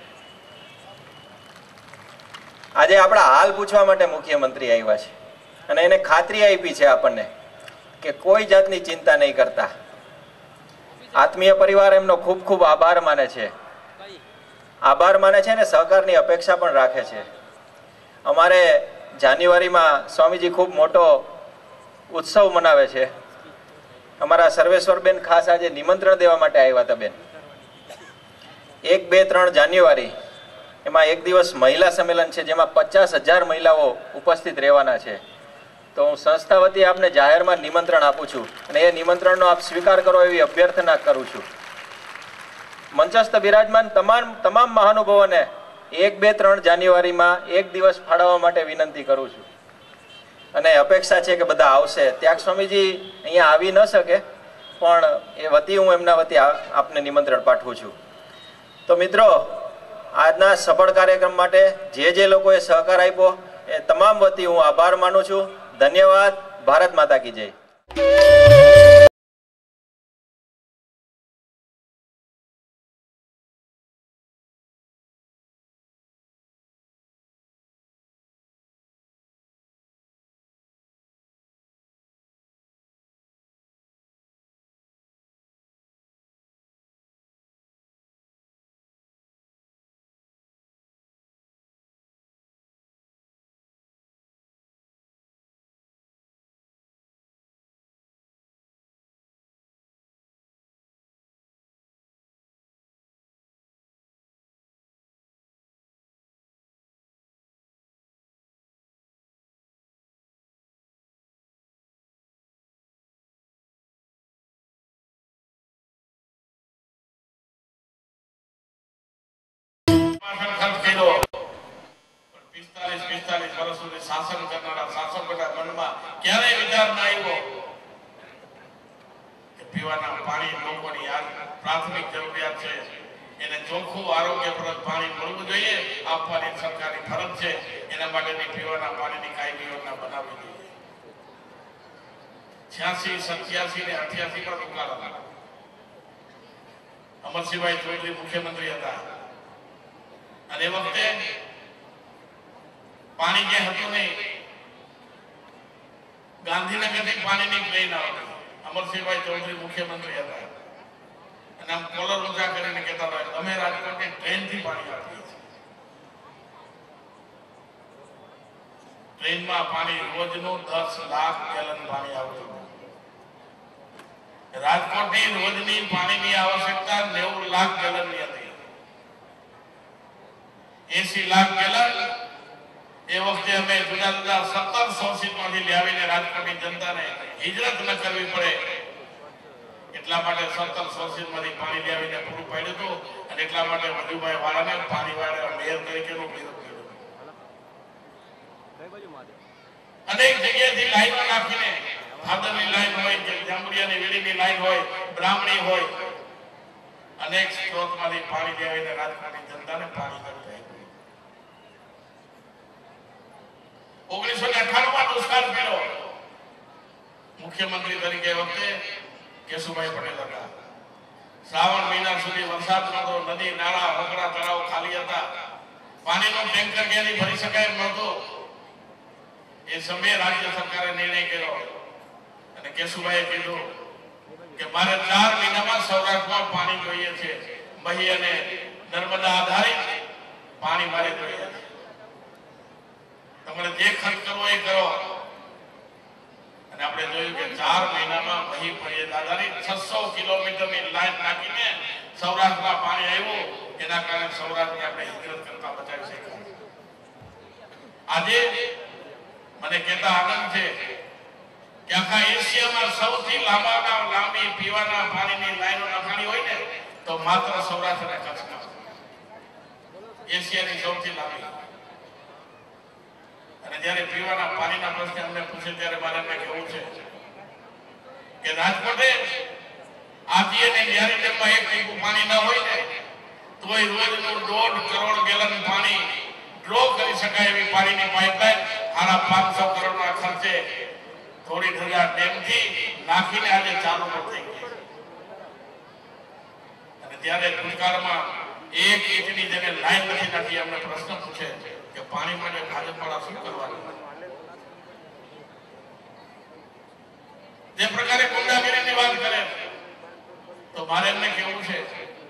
આજે આપણા હાલ પૂછવા માટે મુખ્યમંત્રી આવ્યા છે અને એને ખાતરી આપી છે આપણને કે કોઈ જાતની ચિંતા નહીં કરતા. આત્મીય પરિવાર એમનો ખૂબ ખૂબ આભાર માને છે અને સહકારની અપેક્ષા પણ રાખે છે. અમારે જાન્યુઆરીમાં સ્વામીજી ખૂબ મોટો ઉત્સવ મનાવે છે. અમારા સર્વેશ્વરબેન ખાસ આજે નિમંત્રણ દેવા માટે આવ્યા હતા. બેન, 1, 2, 3 જાન્યુઆરી એમાં એક દિવસ મહિલા સંમેલન છે જેમાં 50,000 મહિલાઓ ઉપસ્થિત રહેવાના છે. તો હું સંસ્થા વતી આપને જાહેરમાં નિમંત્રણ આપું છું અને એ નિમંત્રણનો આપ સ્વીકાર કરો એવી અભ્યર્થના કરું છું. મંચસ્થ બિરાજમાન તમામ મહાનુભાવોને 1, 2, 3 જાન્યુઆરીમાં એક દિવસ ફાળવવા માટે વિનંતી કરું છું અને અપેક્ષા છે કે બધા આવશે. ત્યાગ સ્વામીજી અહીંયા આવી ન શકે પણ એ વતી હું એમના વતી આપને નિમંત્રણ પાઠવું છું. તો મિત્રો, આજના સફળ કાર્યક્રમ માટે જે લોકોએ સહકાર આપ્યો એ તમામ વતી હું આભાર માનું છું. ધન્યવાદ. ભારત માતા કી જય. શાસન કરનારા શાસકોના મનમાં ક્યારેય વિચાર ના આવ્યો કે પીવાના પાણી લોકોની આ પ્રાથમિક જરૂરિયાત છે, એને ચોખ્ખું આરોગ્યપ્રદ પાણી મળવું જોઈએ, આપવાની સરકારની ફરજ છે. એના માટેની પીવાના પાણીની કાયમી યોજના બનાવવી જોઈએ. 86, 87 ને 88 પર દુકાળ હતા. અમરસિંહભાઈ ચોધરી મુખ્યમંત્રી હતા. અને એ વખતે પાણી જે હતું નહીં, ગાંધીનગરથી પાણીની ટ્રેન આવતી. અમરસિંહભાઈ ચૌધરી મુખ્યમંત્રી હતા અને આમ કોલર ઊંચા કરીને કહેતા હતા અમે રાજકોટની ટ્રેનથી પાણી આપીએ છીએ. ટ્રેનમાં પાણી રોજનું 10 લાખ ગેલન પાણી આવતું. રાજકોટની રોજની પાણીની આવશ્યકતા 90 લાખ ગેલનની હતી. 80 લાખ ગેલન એ વખતે અમે જુદા જુદા 17 સોસાયટીમાંથી લાવીને રાજકોટની જનતાને હિજરત ન કરવી પડે એટલા માટે 17 સોસાયટીમાંથી પાણી લાવીને પૂરું પાડ્યું હતું. અને એટલા માટે મધુભાઈ વાળાને પાણીવાળા મેયર તરીકેનું બિરુદ મળ્યું. અનેક જગ્યાએથી લાઈનો નાખીને ભાદરની લાઈન હોય કે જાંબુડિયાની વેડીની લાઈન હોય, બ્રાહ્મણી હોય, અનેક સ્ત્રોતમાંથી પાણી લાવીને રાજકોટની જનતાને પાણી કરતા. 1998 દુષ્કાળ પડ્યો. મુખ્યમંત્રી તરીકે વખતે કેશુભાઈ પટેલ હતા. શ્રાવણ મહિના સુધી વરસાદ નહોતો, નદી નાળા વગડા તળાવ ખાલી હતા, પાણીનું ટેન્કર ક્યાંથી ભરી શકાય એમ નહોતું. એ સમયે રાજ્ય સરકારે નિર્ણય કર્યો અને કેશુભાઈએ કીધું કે મારે 4 મહિનામાં સૌરાષ્ટ્રમાં પાણી જોઈએ છે. મહી અને નર્મદા આધારિત પાણી મારે જોઈએ છે. તમારે જે ખર્ચ કરવો એ કરો. અને આપણે જોયું કે 4 મહિનામાં મહી ફરિયાદ આધારિત 600 કિલોમીટરની લાઈન નાખીને સૌરાષ્ટ્રમાં પાણી આવ્યું. એના કારણે સૌરાષ્ટ્રને આપણે હિજરત કરતા બચાવી શક્યા. આજે મને કહેતા આનંદ છે કે આખા એશિયામાં સૌથી લાંબી પીવાના પાણીની લાઈનો નખાણી હોય ને તો માત્ર સૌરાષ્ટ્ર અને કચ્છમાં. એશિયાની સૌથી લાંબી. અને જ્યારે પીવાના પાણીના પ્રશ્ને અમને પૂછે ત્યારે મારે એમને કહેવું છે કે રાજકોટે આજી અને ન્યારી ડેમમાં એક ટીપું પાણી ન હોય ને તોય રોજનું 1.5 કરોડ ગેલન પાણી ડ્રો કરી શકાય એવી પાણીની પાઇપલાઇન 550 કરોડના ખર્ચે થોડી ધજા ડેમથી નાખીને આજે ચાલુ થઈ ગઈ. અને ત્યારે ભૂતકાળમાં એક ઇંચની જેને લાઈન નથી નાખી અમને પ્રશ્ન પૂછે કે પાણી માટે ભાજપવાળા શું કરવાનું. જે પ્રકારે ગુંડાગીરીની વાત કરે તો મારે એમને કહેવું છે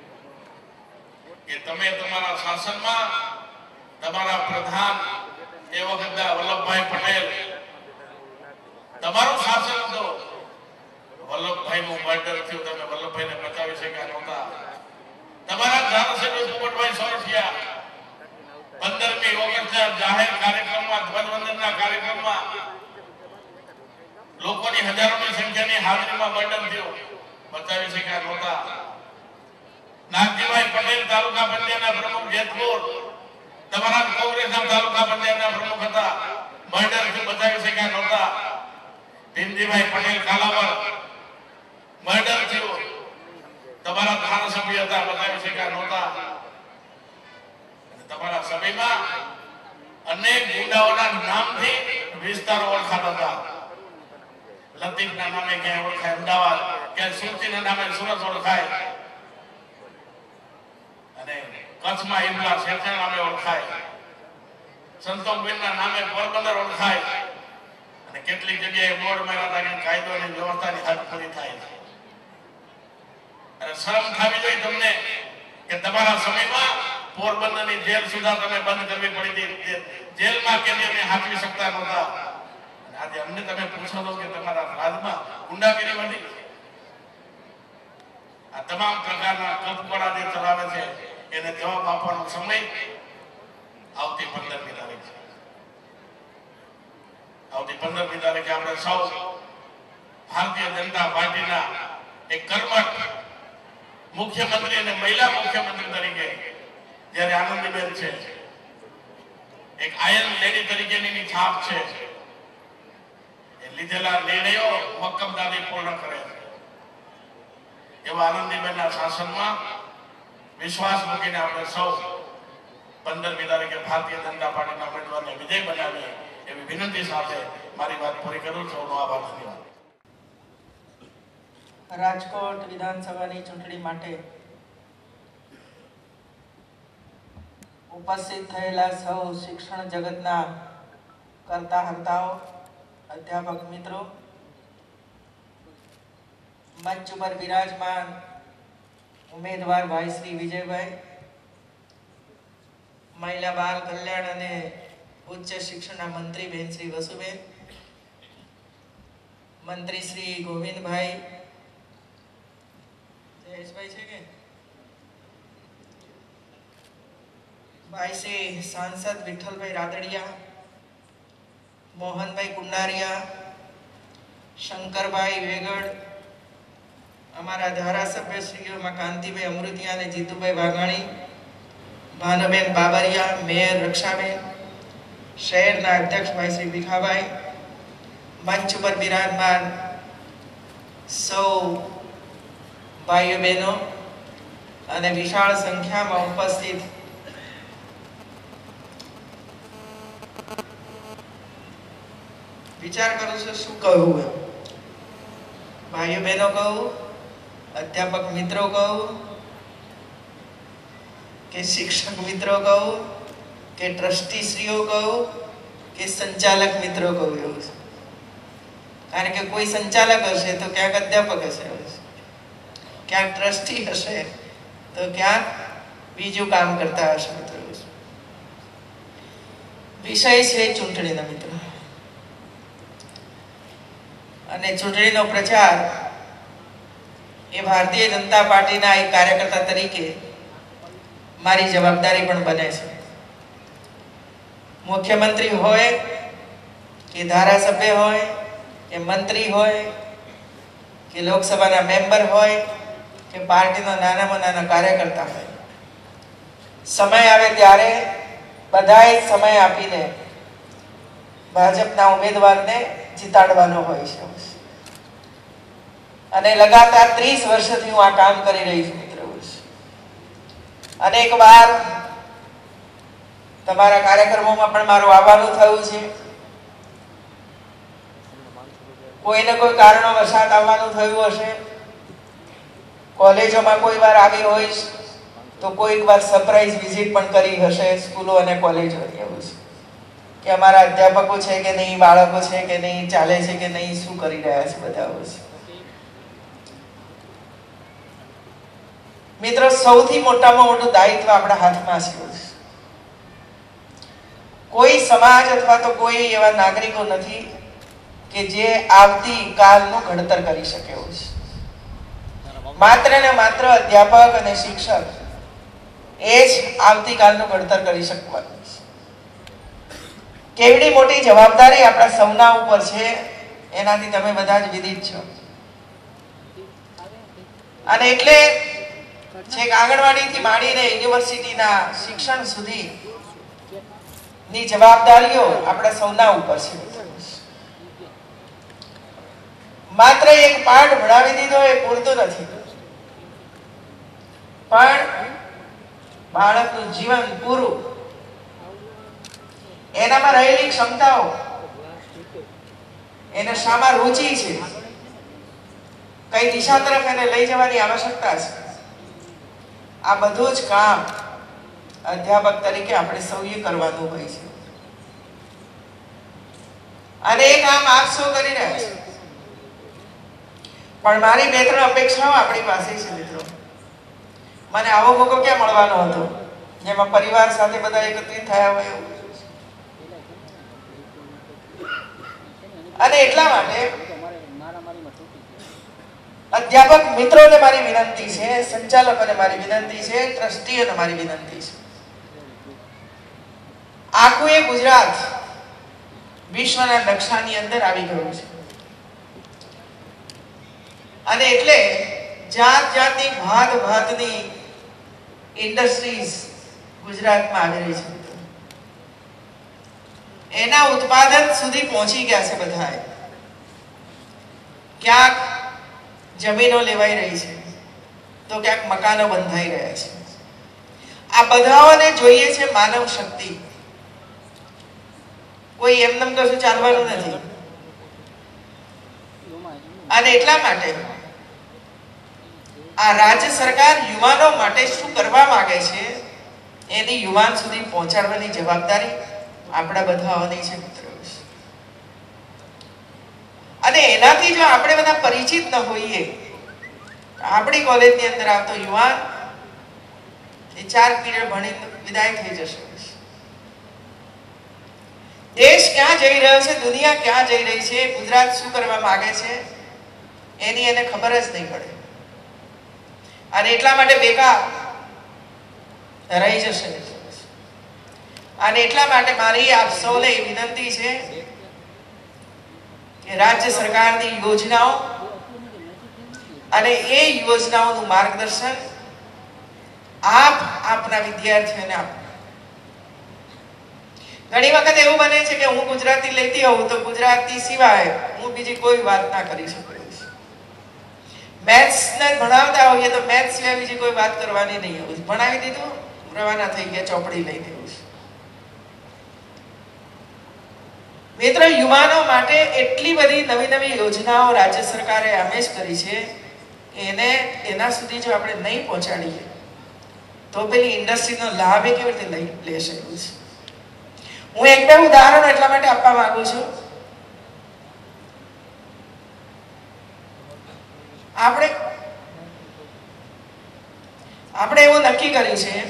કે તમે તમારા શાસનમાં તમારા પ્રધાન એ વખતના વલ્લભભાઈ પટેલ તમારું શાસન હતો. વલ્લભભાઈનું મર્ડર થયું, તમે વલ્લભભાઈને બચાવી શક્યા નહોતા. તમારા ધારાસભ્ય પોપટભાઈ સોરઠિયા 15મી ઓગસ્ટના જાહેર કાર્યક્રમમાં, ધ્વજવંદનના કાર્યક્રમમાં લોકોની હજારોની સંખ્યાની હાજરીમાં મર્ડર થયું, બચાવી શક્યા નહોતા. નાગજીભાઈ પટેલ તાલુકા પંચાયતના પ્રમુખ જેતપુર, તમારા કોંગ્રેસના તાલુકા પંચાયતના પ્રમુખ હતા, મર્ડરથી બચાવી શક્યા નહોતા. ભીમજીભાઈ પટેલ કાલાવર મર્ડર થયું, તમારા ધારાસભ્ય હતા, બચાવી શક્યા નહોતા. તમારા સમયમાં અનેક ગુંડાઓના નામથી વિસ્તારો ઓળખાતા હતા. લતીફના નામે ક્યાંય ઓળખાય અમદાવાદ, ક્યાંય સુરતીના નામે સુરત ઓળખાય, અને કચ્છમાં ઈમલા શેઠના નામે ઓળખાય, સંતોષબેનના નામે પોરબંદર ઓળખાય, અને કેટલીક જગ્યાએ બોર્ડ માર્યા હતા કે કાયદો અને વ્યવસ્થાની હદ પૂરી થાય છે. અને શરમ થવી જોઈએ તમને કે તમારા સમયમાં પોરબંદરની જેલ સુધા તમે બંધ કરવી પડી હતી. જેલમાં કેદીઓને હાંકવી શકતા નહોતા. આજે અમને તમે પૂછો છો કે તમારા રાજમાં ગુંડાગીરી વધી. આ તમામ પ્રકારના કપકોડા જે ચલાવે છે એને જવાબ આપવાનો સમય આવતી 15મી તારીખ છે. આવતી 15મી તારીખે આપણે સૌ ભારતીય જનતા પાર્ટીના એક કર્મઠ મુખ્યમંત્રી અને મહિલા મુખ્યમંત્રી તરીકે જ્યારે આનંદીબેન છે, એક આયર્ન લેડી તરીકેની છાપ છે, એ લીધેલા નિર્ણયો મક્કમતાથી પૂર્ણ કરે છે. એવા આનંદીબેનના શાસનમાં વિશ્વાસ મૂકીને આપણે સૌ 15મી તારીખે ભારતીય જનતા પાર્ટીના ઉમેદવારને વિજય બનાવીએ એવી વિનંતી સાથે મારી વાત પૂરી કરું. સૌનો આભાર, ધન્યવાદ. રાજકોટ વિધાનસભાની ચૂંટણી માટે ઉપસ્થિત થયેલા સૌ શિક્ષણ જગતના કરતા હર્તાઓ, અધ્યાપક મિત્રો, મંચ ઉપર બિરાજમાન ઉમેદવાર ભાઈ શ્રી વિજયભાઈ, મહિલા બાળ કલ્યાણ અને ઉચ્ચ શિક્ષણના મંત્રી બેન શ્રી વસુબેન, મંત્રી શ્રી ગોવિંદભાઈ, જયેશભાઈ છે કે ભાઈ શ્રી સાંસદ વિઠ્ઠલભાઈ રાદડિયા, મોહનભાઈ કુંડારિયા, શંકરભાઈ વેગડ, અમારા ધારાસભ્ય શ્રીઓમાં કાંતિભાઈ અમૃતિયા અને જીતુભાઈ વાઘાણી, ભાનુબેન બાબરિયા, મેયર રક્ષાબેન, શહેરના અધ્યક્ષ ભાઈ શ્રી ભીખાભાઈ, મંચ પર બિરાજમાન સૌ ભાઈઓ બહેનો અને વિશાળ સંખ્યામાં ઉપસ્થિત વિચાર કરું છું શું કહું, ભાઈઓ બહેનો કહું, અધ્યાપક મિત્રો કહું કે શિક્ષક મિત્રો કહું કે ટ્રસ્ટીશ્રીઓ કહું કે સંચાલક મિત્રો કહું, એવું છે. કારણ કે કોઈ સંચાલક હશે તો ક્યાંક અધ્યાપક હશે, ક્યાંક ટ્રસ્ટી હશે તો ક્યાંક બીજું કામ કરતા હશે. મિત્રો વિષય છે ચૂંટણીનો મિત્રો, અને ચૂંટણીનો પ્રચાર એ ભારતીય જનતા પાર્ટીના એક કાર્યકર્તા તરીકે મારી જવાબદારી પણ બને છે. મુખ્યમંત્રી હોય કે ધારાસભ્ય હોય કે મંત્રી હોય કે લોકસભાના મેમ્બર હોય કે પાર્ટીનો નાનામાં નાના કાર્યકર્તા હોય, સમય આવે ત્યારે બધાએ સમય આપીને ભાજપના ઉમેદવારને જીતાડવાનો હોય છે. અને લગાતાર 30 વર્ષથી હું આ કામ કરી રહી છું મિત્રો. અનેક વાર તમારા કાર્યક્રમોમાં પણ મારું આવવાનું થયું છે, કોઈને કોઈ કારણોવશાત આવવાનું થયું હશે, કોલેજોમાં કોઈ વાર આવી હોઈશ તો કોઈક વાર સરપ્રાઈઝ વિઝિટ પણ કરી હશે સ્કૂલો અને કોલેજો. એવું છે કે અમારા અધ્યાપકો છે કે નહીં, બાળકો છે કે નહીં, ચાલે છે કે નહીં, શું કરી રહ્યા છે બધા. છે મિત્રો, સૌથી મોટામાં મોટું દાયિત્વ આપણા હાથમાં છે. કોઈ સમાજ અથવા તો કોઈ એવા નાગરિકો નથી કે જે આવતીકાલનું ઘડતર કરી શકે. એવું છે માત્ર ને માત્ર અધ્યાપક અને શિક્ષક એ જ આવતીકાલનું ઘડતર કરી શકવાનું છે. કેવડી મોટી જવાબદારી આપણા સૌના ઉપર છે એનાથી તમે બધા જ વિદિત છો. અને એટલે છેક આંગણવાડીથી માંડીને યુનિવર્સિટીના શિક્ષણ સુધી ની જવાબદારીઓ આપણા સૌના ઉપર છે. માત્ર એક પાઠ ભણાવી દીધો એ પૂરતું નથી, પણ બાળકનું જીવન પૂરું, એનામાં રહેલી ક્ષમતાઓ, એને શામાં રુચિ છે, કઈ દિશા તરફ એને લઈ જવાની આવશ્યકતા છે, આ બધું જ કામ અધ્યાપક તરીકે આપણે સૌએ કરવાનું હોય છે. અને એ કામ આપ સૌ કરી રહ્યા છો. પણ મારી 2-3 અપેક્ષાઓ આપણી પાસે છે મિત્રો. મને આવો મોકો ક્યાં મળવાનો હતો જેમાં પરિવાર સાથે બધા એકત્રિત થયા હોય એવું. અને એટલા માટે અધ્યાપક મિત્રોને મારી વિનંતી છે, સંચાલકોને મારી વિનંતી છે, ટ્રસ્ટીઓને મારી વિનંતી છે. આખું એ ગુજરાત વિશ્વના નકશાની અંદર આવી ગયું છે. અને એટલે જાત જાતની ભાત ભાતની ઇન્ડસ્ટ્રીઝ ગુજરાતમાં આવી રહી છે. એના ઉત્પાદન સુધી પહોંચી ગયા છે બધા. ક્યાંક જમીનો લેવાઈ રહી છે તો ક્યાંક મકાનો બંધાઈ રહ્યા છે. આ બધાઓને જોઈએ છે માનવ શક્તિ. કોઈ એમનેમ કશું ચાલવાનું નથી. અને એટલા માટે આ રાજ્ય સરકાર યુવાનો માટે શું કરવા માંગે છે એની યુવાન સુધી પહોંચાડવાની જવાબદારી આપણા બધાઓની છે મિત્રો. અને એનાથી જો આપણે બધા પરિચિત ન હોઈએ, આપણી કોલેજની અંદર આવતો યુવાન એ 4 પીરિયડ ભણીને વિદાય થઈ જશે. દેશ ક્યાં જઈ રહ્યો છે, દુનિયા ક્યાં જઈ રહી છે, ગુજરાત શું કરવા માંગે છે એની એને ખબર જ નહીં પડે અને એટલા માટે બેકાર રહી જશે. અને એટલા માટે મારી આપ સૌને વિનંતી છે કે રાજ્ય સરકારની યોજનાઓ અને એ યોજનાઓનું માર્ગદર્શન આપના વિદ્યાર્થીઓને આપો. ઘણી વખત એવું બને છે કે હું ગુજરાતી લેતી હોઉં તો ગુજરાતી સિવાય હું બીજી કોઈ વાત ના કરી શકું. મેથ્સ ને ભણાવતા હોઈએ તો મેથ્સ સિવાય બીજી કોઈ વાત કરવાની નહીં હોય. ભણાવી દીધું, રવાના થઈ ગયા ચોપડી લઈને. મિત્રો, યુવાનો માટે એટલી બધી નવી નવી યોજનાઓ રાજ્ય સરકારે હંમેશ કરી છે, એને એના સુધી જો આપણે નહીં પહોંચાડીએ તો પેલી ઇન્ડસ્ટ્રીનો લાભ એ કેવી રીતે લેશે. હું એક બે ઉદાહરણો એટલા માટે આપવા માંગુ છું. આપણે એવું નક્કી કર્યું છે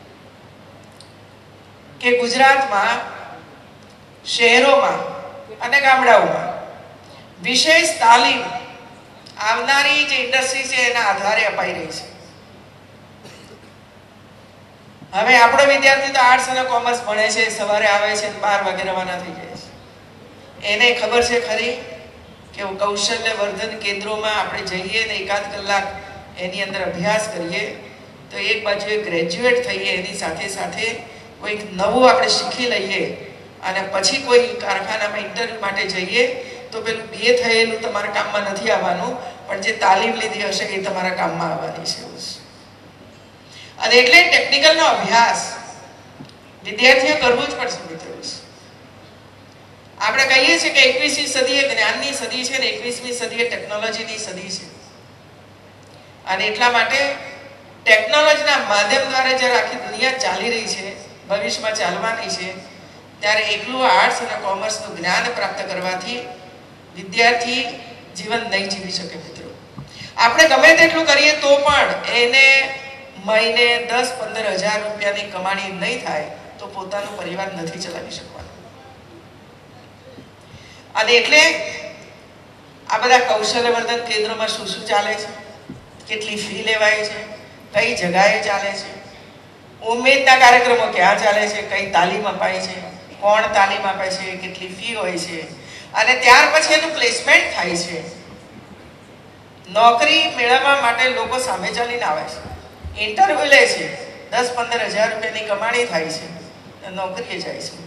કે ગુજરાતમાં શહેરોમાં અને ગામડાઓમાં વિશેષ તાલીમ આવનારી જે ઇન્ડસ્ટ્રી છે એના આધારે અપાઈ રહી છે. હવે આપણો વિદ્યાર્થી તો આર્ટ્સ અને કોમર્સ ભણે છે, સવારે આવે છે 12 વાગે રવાના થઈ જાય છે. એને ખબર છે ખરી કે કૌશલ્ય વર્ધન કેન્દ્રોમાં આપણે જઈએ ને 1 કલાક એની અંદર અભ્યાસ કરીએ તો એક બાજુ ગ્રેજ્યુએટ થઈએ, એની સાથે સાથે કોઈક નવું આપણે શીખી લઈએ અને પછી કોઈ કારખાનામાં ઇન્ટરવ્યુ માટે જઈએ તો પેલું BA થયેલું તમારા કામમાં નથી આવવાનું, પણ જે તાલીમ લીધી હશે એ તમારા કામમાં આવવાની છે. અને એટલે ટેકનિકલનો અભ્યાસ વિદ્યાર્થીઓ કરવો જ પડશે મિત્રો. આપણે કહીએ છીએ કે 21મી સદી એ જ્ઞાનની સદી છે ને 21મી સદી એ ટેકનોલોજીની સદી છે. અને એટલા માટે ટેકનોલોજીના માધ્યમ દ્વારા જ્યારે આખી દુનિયા ચાલી રહી છે, ભવિષ્યમાં ચાલવાની છે, ત્યારે એકલું આર્ટ્સ અને કોમર્સનું જ્ઞાન પ્રાપ્ત કરવાથી વિદ્યાર્થી જીવન નહીં જીવી શકે મિત્રો. આપણે ગમે તેટલું કરીએ તો પણ એને મહિને 10-15 હજાર રૂપિયાની કમાણી નહીં થાય તો પોતાનો પરિવાર નથી ચલાવી શકવાનો. અને એટલે આ બધા કૌશલ્યવર્ધન કેન્દ્રોમાં શું શું ચાલે છે, કેટલી ફી લેવાય છે, કઈ જગ્યાએ ચાલે છે, ઉમેદના કાર્યક્રમો ક્યાં ચાલે છે, કઈ તાલીમ અપાય છે, કોણ તાલીમ આપે છે, કેટલી ફી હોય છે, અને ત્યાર પછી એનું પ્લેસમેન્ટ થાય છે. નોકરી મેળવવા માટે લોકો સામે ચાલીને આવે છે, ઇન્ટરવ્યુ લે છે, 10-15 હજાર રૂપિયાની કમાણી થાય છે, નોકરીએ જાય છે.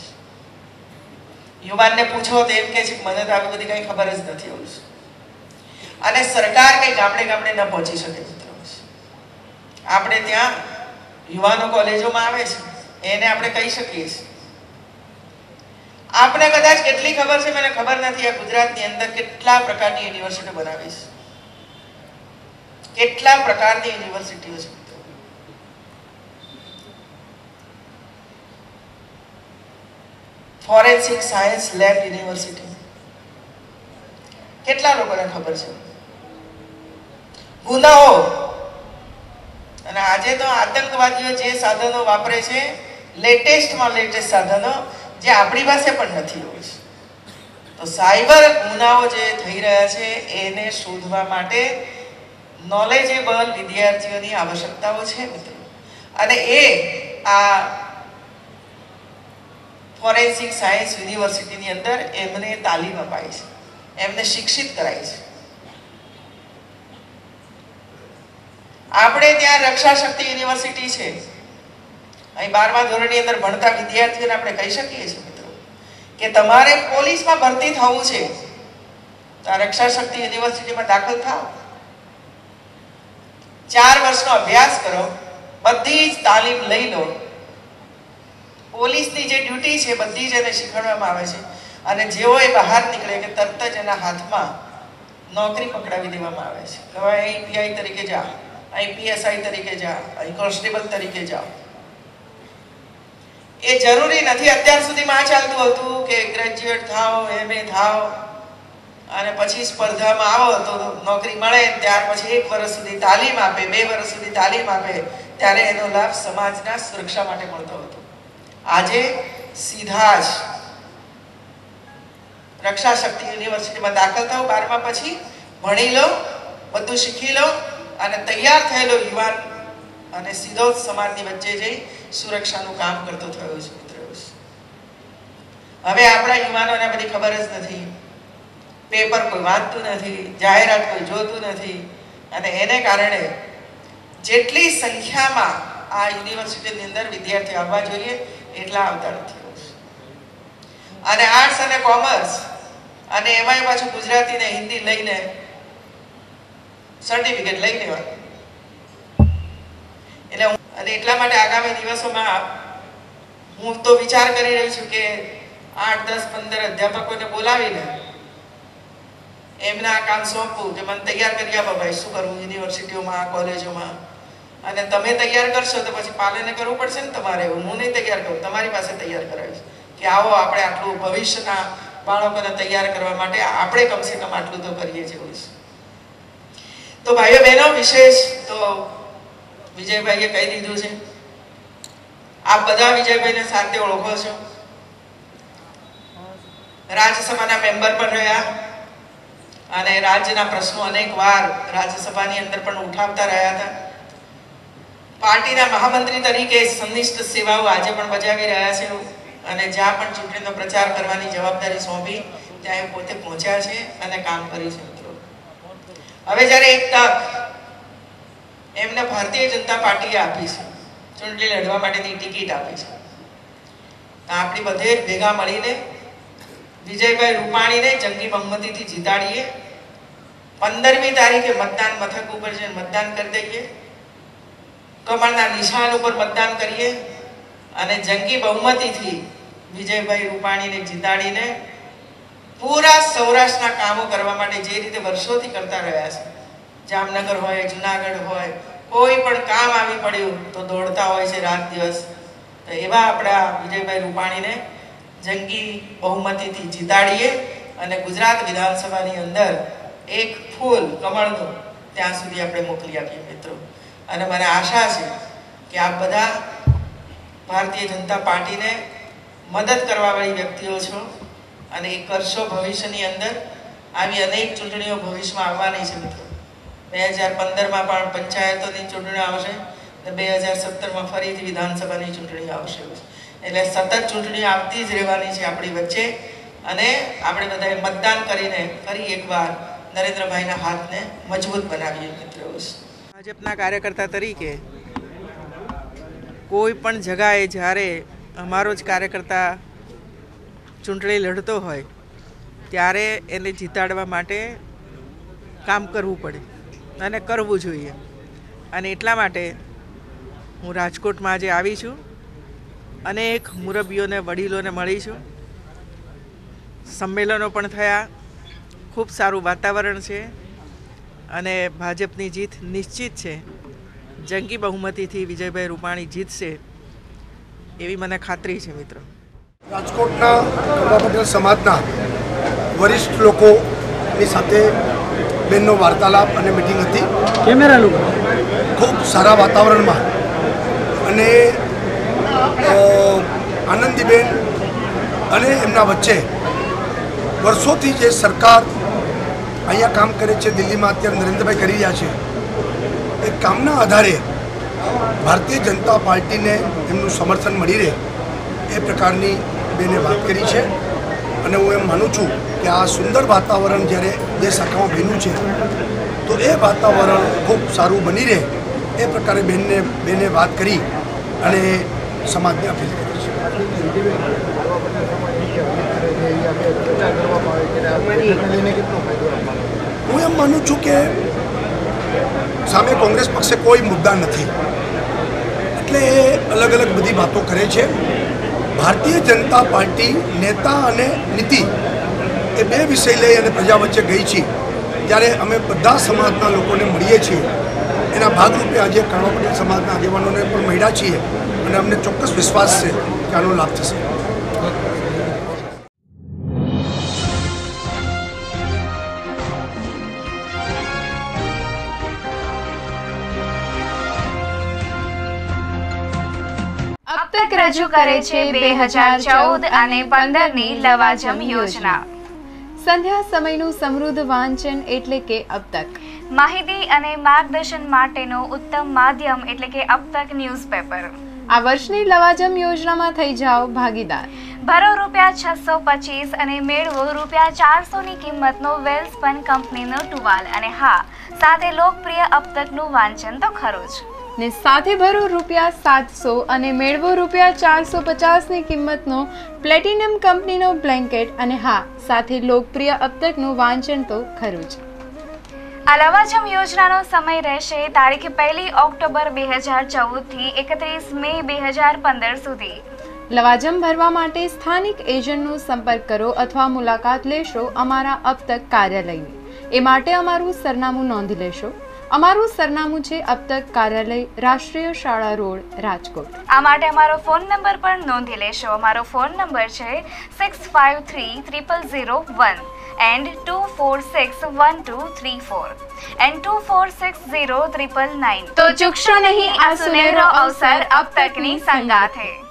યુવાનને પૂછો તો એમ કે છે મને તો આવી બધી કઈ ખબર જ નથી હોતી. અને સરકાર કઈ ગામડે ગામડે ન પહોંચી શકે મિત્રો. આપણે ત્યાં યુવાનો કોલેજોમાં આવે છે, એને આપણે કહી શકીએ છીએ. આપણે કદાચ કેટલી ખબર છે મને ખબર નથી, આ ગુજરાતની અંદર કેટલા પ્રકારની યુનિવર્સિટીઓ બનાવી છે, કેટલા પ્રકારની યુનિવર્સિટીઓ છે. ફોરેન્સિક સાયન્સ લેબ યુનિવર્સિટી, કેટલા લોકોને ખબર છે? ગુનાઓ અને આજે તો આતંકવાદીઓ જે સાધનો વાપરે છે, લેટેસ્ટમાં લેટેસ્ટ સાધનો જે આપણી પાસે પણ નથી હોય. તો સાયબર ગુનાઓ જે થઈ રહ્યા છે એને શોધવા માટે નોલેજેબલ વિદ્યાર્થીઓની આવશ્યકતાઓ છે મિત્રો. અને એ આ ફોરેન્સિક સાયન્સ યુનિવર્સિટીની અંદર એમને તાલીમ અપાય છે, એમને શિક્ષિત કરાય છે. આપણે ત્યાં રક્ષા શક્તિ યુનિવર્સિટી છે, અહીં 12મા ધોરણની અંદર ભણતા વિદ્યાર્થીઓને આપણે કહી શકીએ છીએ મિત્રો કે તમારે પોલીસમાં ભરતી થવું છે તો આ રક્ષા શક્તિ યુનિવર્સિટીમાં દાખલ થાઓ, 4 વર્ષનો અભ્યાસ કરો, બધી જ તાલીમ લઈ લો. પોલીસની જે ડ્યુટી છે બધી જ એને શીખવાડવામાં આવે છે. અને જેવો એ બહાર નીકળે કે તરત જ એના હાથમાં નોકરી પકડાવી દેવામાં આવે છે. હવે અહીં PI તરીકે જા, અહીં PSI તરીકે જા, અહીં કોન્સ્ટેબલ તરીકે જાઓ. એ જરૂરી નથી. અત્યાર સુધીમાં આ ચાલતું હતું કે ગ્રેજ્યુએટ થાવ, MA થાવ અને પછી સ્પર્ધામાં આવો તો નોકરી મળે, ત્યાર પછી 1 વર્ષ સુધી તાલીમ આપે, 2 વર્ષ સુધી તાલીમ આપે, ત્યારે એનો લાભ સમાજના સુરક્ષા માટે મળતો હતો. આજે સીધા જ રક્ષા શક્તિ યુનિવર્સિટીમાં દાખલ થાવ, 12મા પછી ભણી લો, બધું શીખી લો અને તૈયાર થયેલો યુવાન અને સીધો સમાજની વચ્ચે જઈ સુરક્ષાનું કામ કરતો થયો છે. મિત્રો, હવે આપણા યુવાનોને બધી ખબર જ નથી, પેપર કોઈ વાંચતું નથી, જાહેરાત કોઈ જોતું નથી અને એને કારણે જેટલી સંખ્યામાં આ યુનિવર્સિટીની અંદર વિદ્યાર્થીઓ આવવા જોઈએ એટલા આવતા નથી. અને આર્ટ્સ અને કોમર્સ અને એમાંય પાછું ગુજરાતી ને હિન્દી લઈને સર્ટિફિકેટ લઈ લેવાનું. એટલે અને એટલા માટે આગામી દિવસોમાં હું તો વિચાર કરી રહી છું કે 8, 10, 15 અધ્યાપકોને બોલાવીને એમના કામ સોંપવું કે મને તૈયાર કરી આપો ભાઈ, શું કરવું યુનિવર્સિટીઓમાં, કોલેજોમાં, અને તમે તૈયાર કરશો તો પછી પાલન કરવું પડશે ને તમારે. હું નહીં તૈયાર કરું, તમારી પાસે તૈયાર કરાવીશ કે આવો આપણે આટલું ભવિષ્યના બાળકોને તૈયાર કરવા માટે આપણે કમસે કમ આટલું તો કરીએ છીએ. તો ભાઈઓ બહેનો, વિશેષ તો વિજયભાઈએ કહી દીધું છે. આપ બધા વિજયભાઈને સાથે ઓળખો છો, રાજ્યસભાના મેમ્બર પણ રહ્યા અને રાજ્યના પ્રશ્નો અનેક વાર રાજ્યસભાની અંદર પણ ઉઠાવતા રહ્યા હતા. પાર્ટીના મહામંત્રી તરીકે સંનિષ્ઠ સેવાઓ આજે પણ બજાવી રહ્યા છે અને જ્યાં પણ ચૂંટણીનો પ્રચાર કરવાની જવાબદારી સોંપી ત્યાં એ પોતે પહોંચ્યા છે અને કામ કર્યું છે. મિત્રો, હવે જ્યારે એક તક એમને ભારતીય જનતા પાર્ટીએ આપી છે, ચૂંટણી લડવા માટેની ટિકિટ આપી છે, આપણી બધે ભેગા મળીને વિજયભાઈ રૂપાણીને જંગી બહુમતીથી જીતાડીએ. 15મી તારીખે મતદાન મથક ઉપર જઈને મતદાન કરી દઈએ, કમળના નિશાન ઉપર મતદાન કરીએ અને જંગી બહુમતીથી વિજયભાઈ રૂપાણીને જીતાડીને પૂરા સૌરાષ્ટ્રના કામો કરવા માટે જે રીતે વર્ષોથી કરતા રહ્યા છે, જામનગર હોય, જુનાગઢ હોય, કોઈ પણ કામ આવી પડ્યું તો દોડતા હોય છે રાત દિવસ. તો એવા આપણા વિજયભાઈ રૂપાણીને જંગી બહુમતીથી જીતાડીએ અને ગુજરાત વિધાનસભાની અંદર એક ફૂલ કમળનું ત્યાં સુધી આપણે મોકલી આપીએ. મિત્રો, અને મને આશા છે કે આપ બધા ભારતીય જનતા પાર્ટીને મદદ કરવાવાળી વ્યક્તિઓ છો અને એ કરશો. ભવિષ્યની અંદર આવી અનેક ચૂંટણીઓ ભવિષ્યમાં આવવાની છે. મિત્રો, 2015માં પણ પંચાયતોની ચૂંટણી આવશે અને 2017માં ફરીથી વિધાનસભાની ચૂંટણી આવશે. એટલે સતત ચૂંટણી આવતી જ રહેવાની છે આપણી વચ્ચે અને આપણે બધાએ મતદાન કરીને ફરી એકવાર નરેન્દ્રભાઈના હાથને મજબૂત બનાવીએ. મિત્રો, ભાજપના કાર્યકર્તા તરીકે કોઈ પણ જગાએ જ્યારે અમારો જ કાર્યકર્તા ચૂંટણી લડતો હોય ત્યારે એને જીતાડવા માટે કામ કરવું પડે અને કરવું જોઈએ. અને એટલા માટે હું રાજકોટમાં આજે આવી છું. અનેક મુરબ્બીઓને, વડીલોને મળી છું. સંમેલનો પણ થયા, ખૂબ સારું વાતાવરણ છે અને ભાજપની જીત નિશ્ચિત છે. જંગી બહુમતીથી વિજયભાઈ રૂપાણી જીતશે એવી મને ખાતરી છે. મિત્રો, રાજકોટના ખંભા પટેલ સમાજના વરિષ્ઠ લોકોની સાથે બેનનો વાર્તાલાપ અને મિટિંગ હતી. કેમેરા લોકો ખૂબ સારા વાતાવરણમાં અને આનંદીબેન અને એમના વચ્ચે વર્ષોથી જે સરકાર અહીંયા કામ કરે છે, દિલ્હીમાં અત્યારે નરેન્દ્રભાઈ કરી રહ્યા છે, એ કામના આધારે ભારતીય જનતા પાર્ટીને એમનું સમર્થન મળી રહે એ પ્રકારની બેને વાત કરી છે. અને હું એમ માનું છું કે આ સુંદર વાતાવરણ જ્યારે બે શાખામાં બન્યું છે તો એ વાતાવરણ ખૂબ સારું બની રહે એ પ્રકારે બેને વાત કરી અને સમાજને અપીલ કરી છે. હું એમ માનું છું કે સામે કોંગ્રેસ પક્ષે કોઈ મુદ્દા નથી એટલે એ અલગ અલગ બધી વાતો કરે છે. ભારતીય જનતા પાર્ટી નેતા અને નીતિ એ બે વિષય લઈ અને પ્રજા વચ્ચે ગઈ છે. ત્યારે અમે બધા સમાજના લોકોને મળીએ છીએ. એના ભાગરૂપે આજે કાળવા પટેલ સમાજના આગેવાનોને પણ મળ્યા છીએ અને અમને ચોક્કસ વિશ્વાસ છે કે આનો લાભ થશે. अब तक रजू करे છે 2014 અને 15 ની લવાજમ યોજના. સંધ્યા સમયનું સમૃદ્ધ વાંચન એટલે કે અબ તક. માહિતી અને માર્ગદર્શન માટેનો ઉત્તમ માધ્યમ એટલે કે અબ તક ન્યૂઝપેપર. આ વર્ષની લવાજમ યોજનામાં થઈ જાઓ ભાગીદાર. ભરો ₹625 અને મેળવો ₹400 ની કિંમતનો વેલસ્પન કંપનીનો ટુવાલ. અને હા, સાથે લોકપ્રિય અબ તકનું વાંચન તો ખરું જ. ને સાથે ભરો ₹700 અને મેળવો ₹450 ની કિંમતનો પ્લેટિનમ કંપનીનો બ્લેન્કેટ. અને હા, સાથે લોકપ્રિય અબ તકનું વાંચન તો ખરું જ. આ લવાજમ યોજનાનો સમય રહેશે તારીખ 1 ઓક્ટોબર 2014 થી 31 મે 2015 સુધી. લવાજમ ભરવા માટે સ્થાનિક એજન્ટનો સંપર્ક કરો અથવા મુલાકાત લેશો અમારા અબ તક કાર્યાલયની. એ માટે અમારું સરનામું નોંધી લેશો. અમારું સરનામું છે અબ તક કાર્યાલય, રાષ્ટ્રીય શાળા રોડ, રાજકોટ. આ માટે અમારો ફોન નંબર પણ નોંધી લેશો. અમારો ફોન નંબર છે 653001 and 246123 and 246099. તો ચૂકશો નહીં આ સુનેરો અવસર અબ તકની સંગાથે.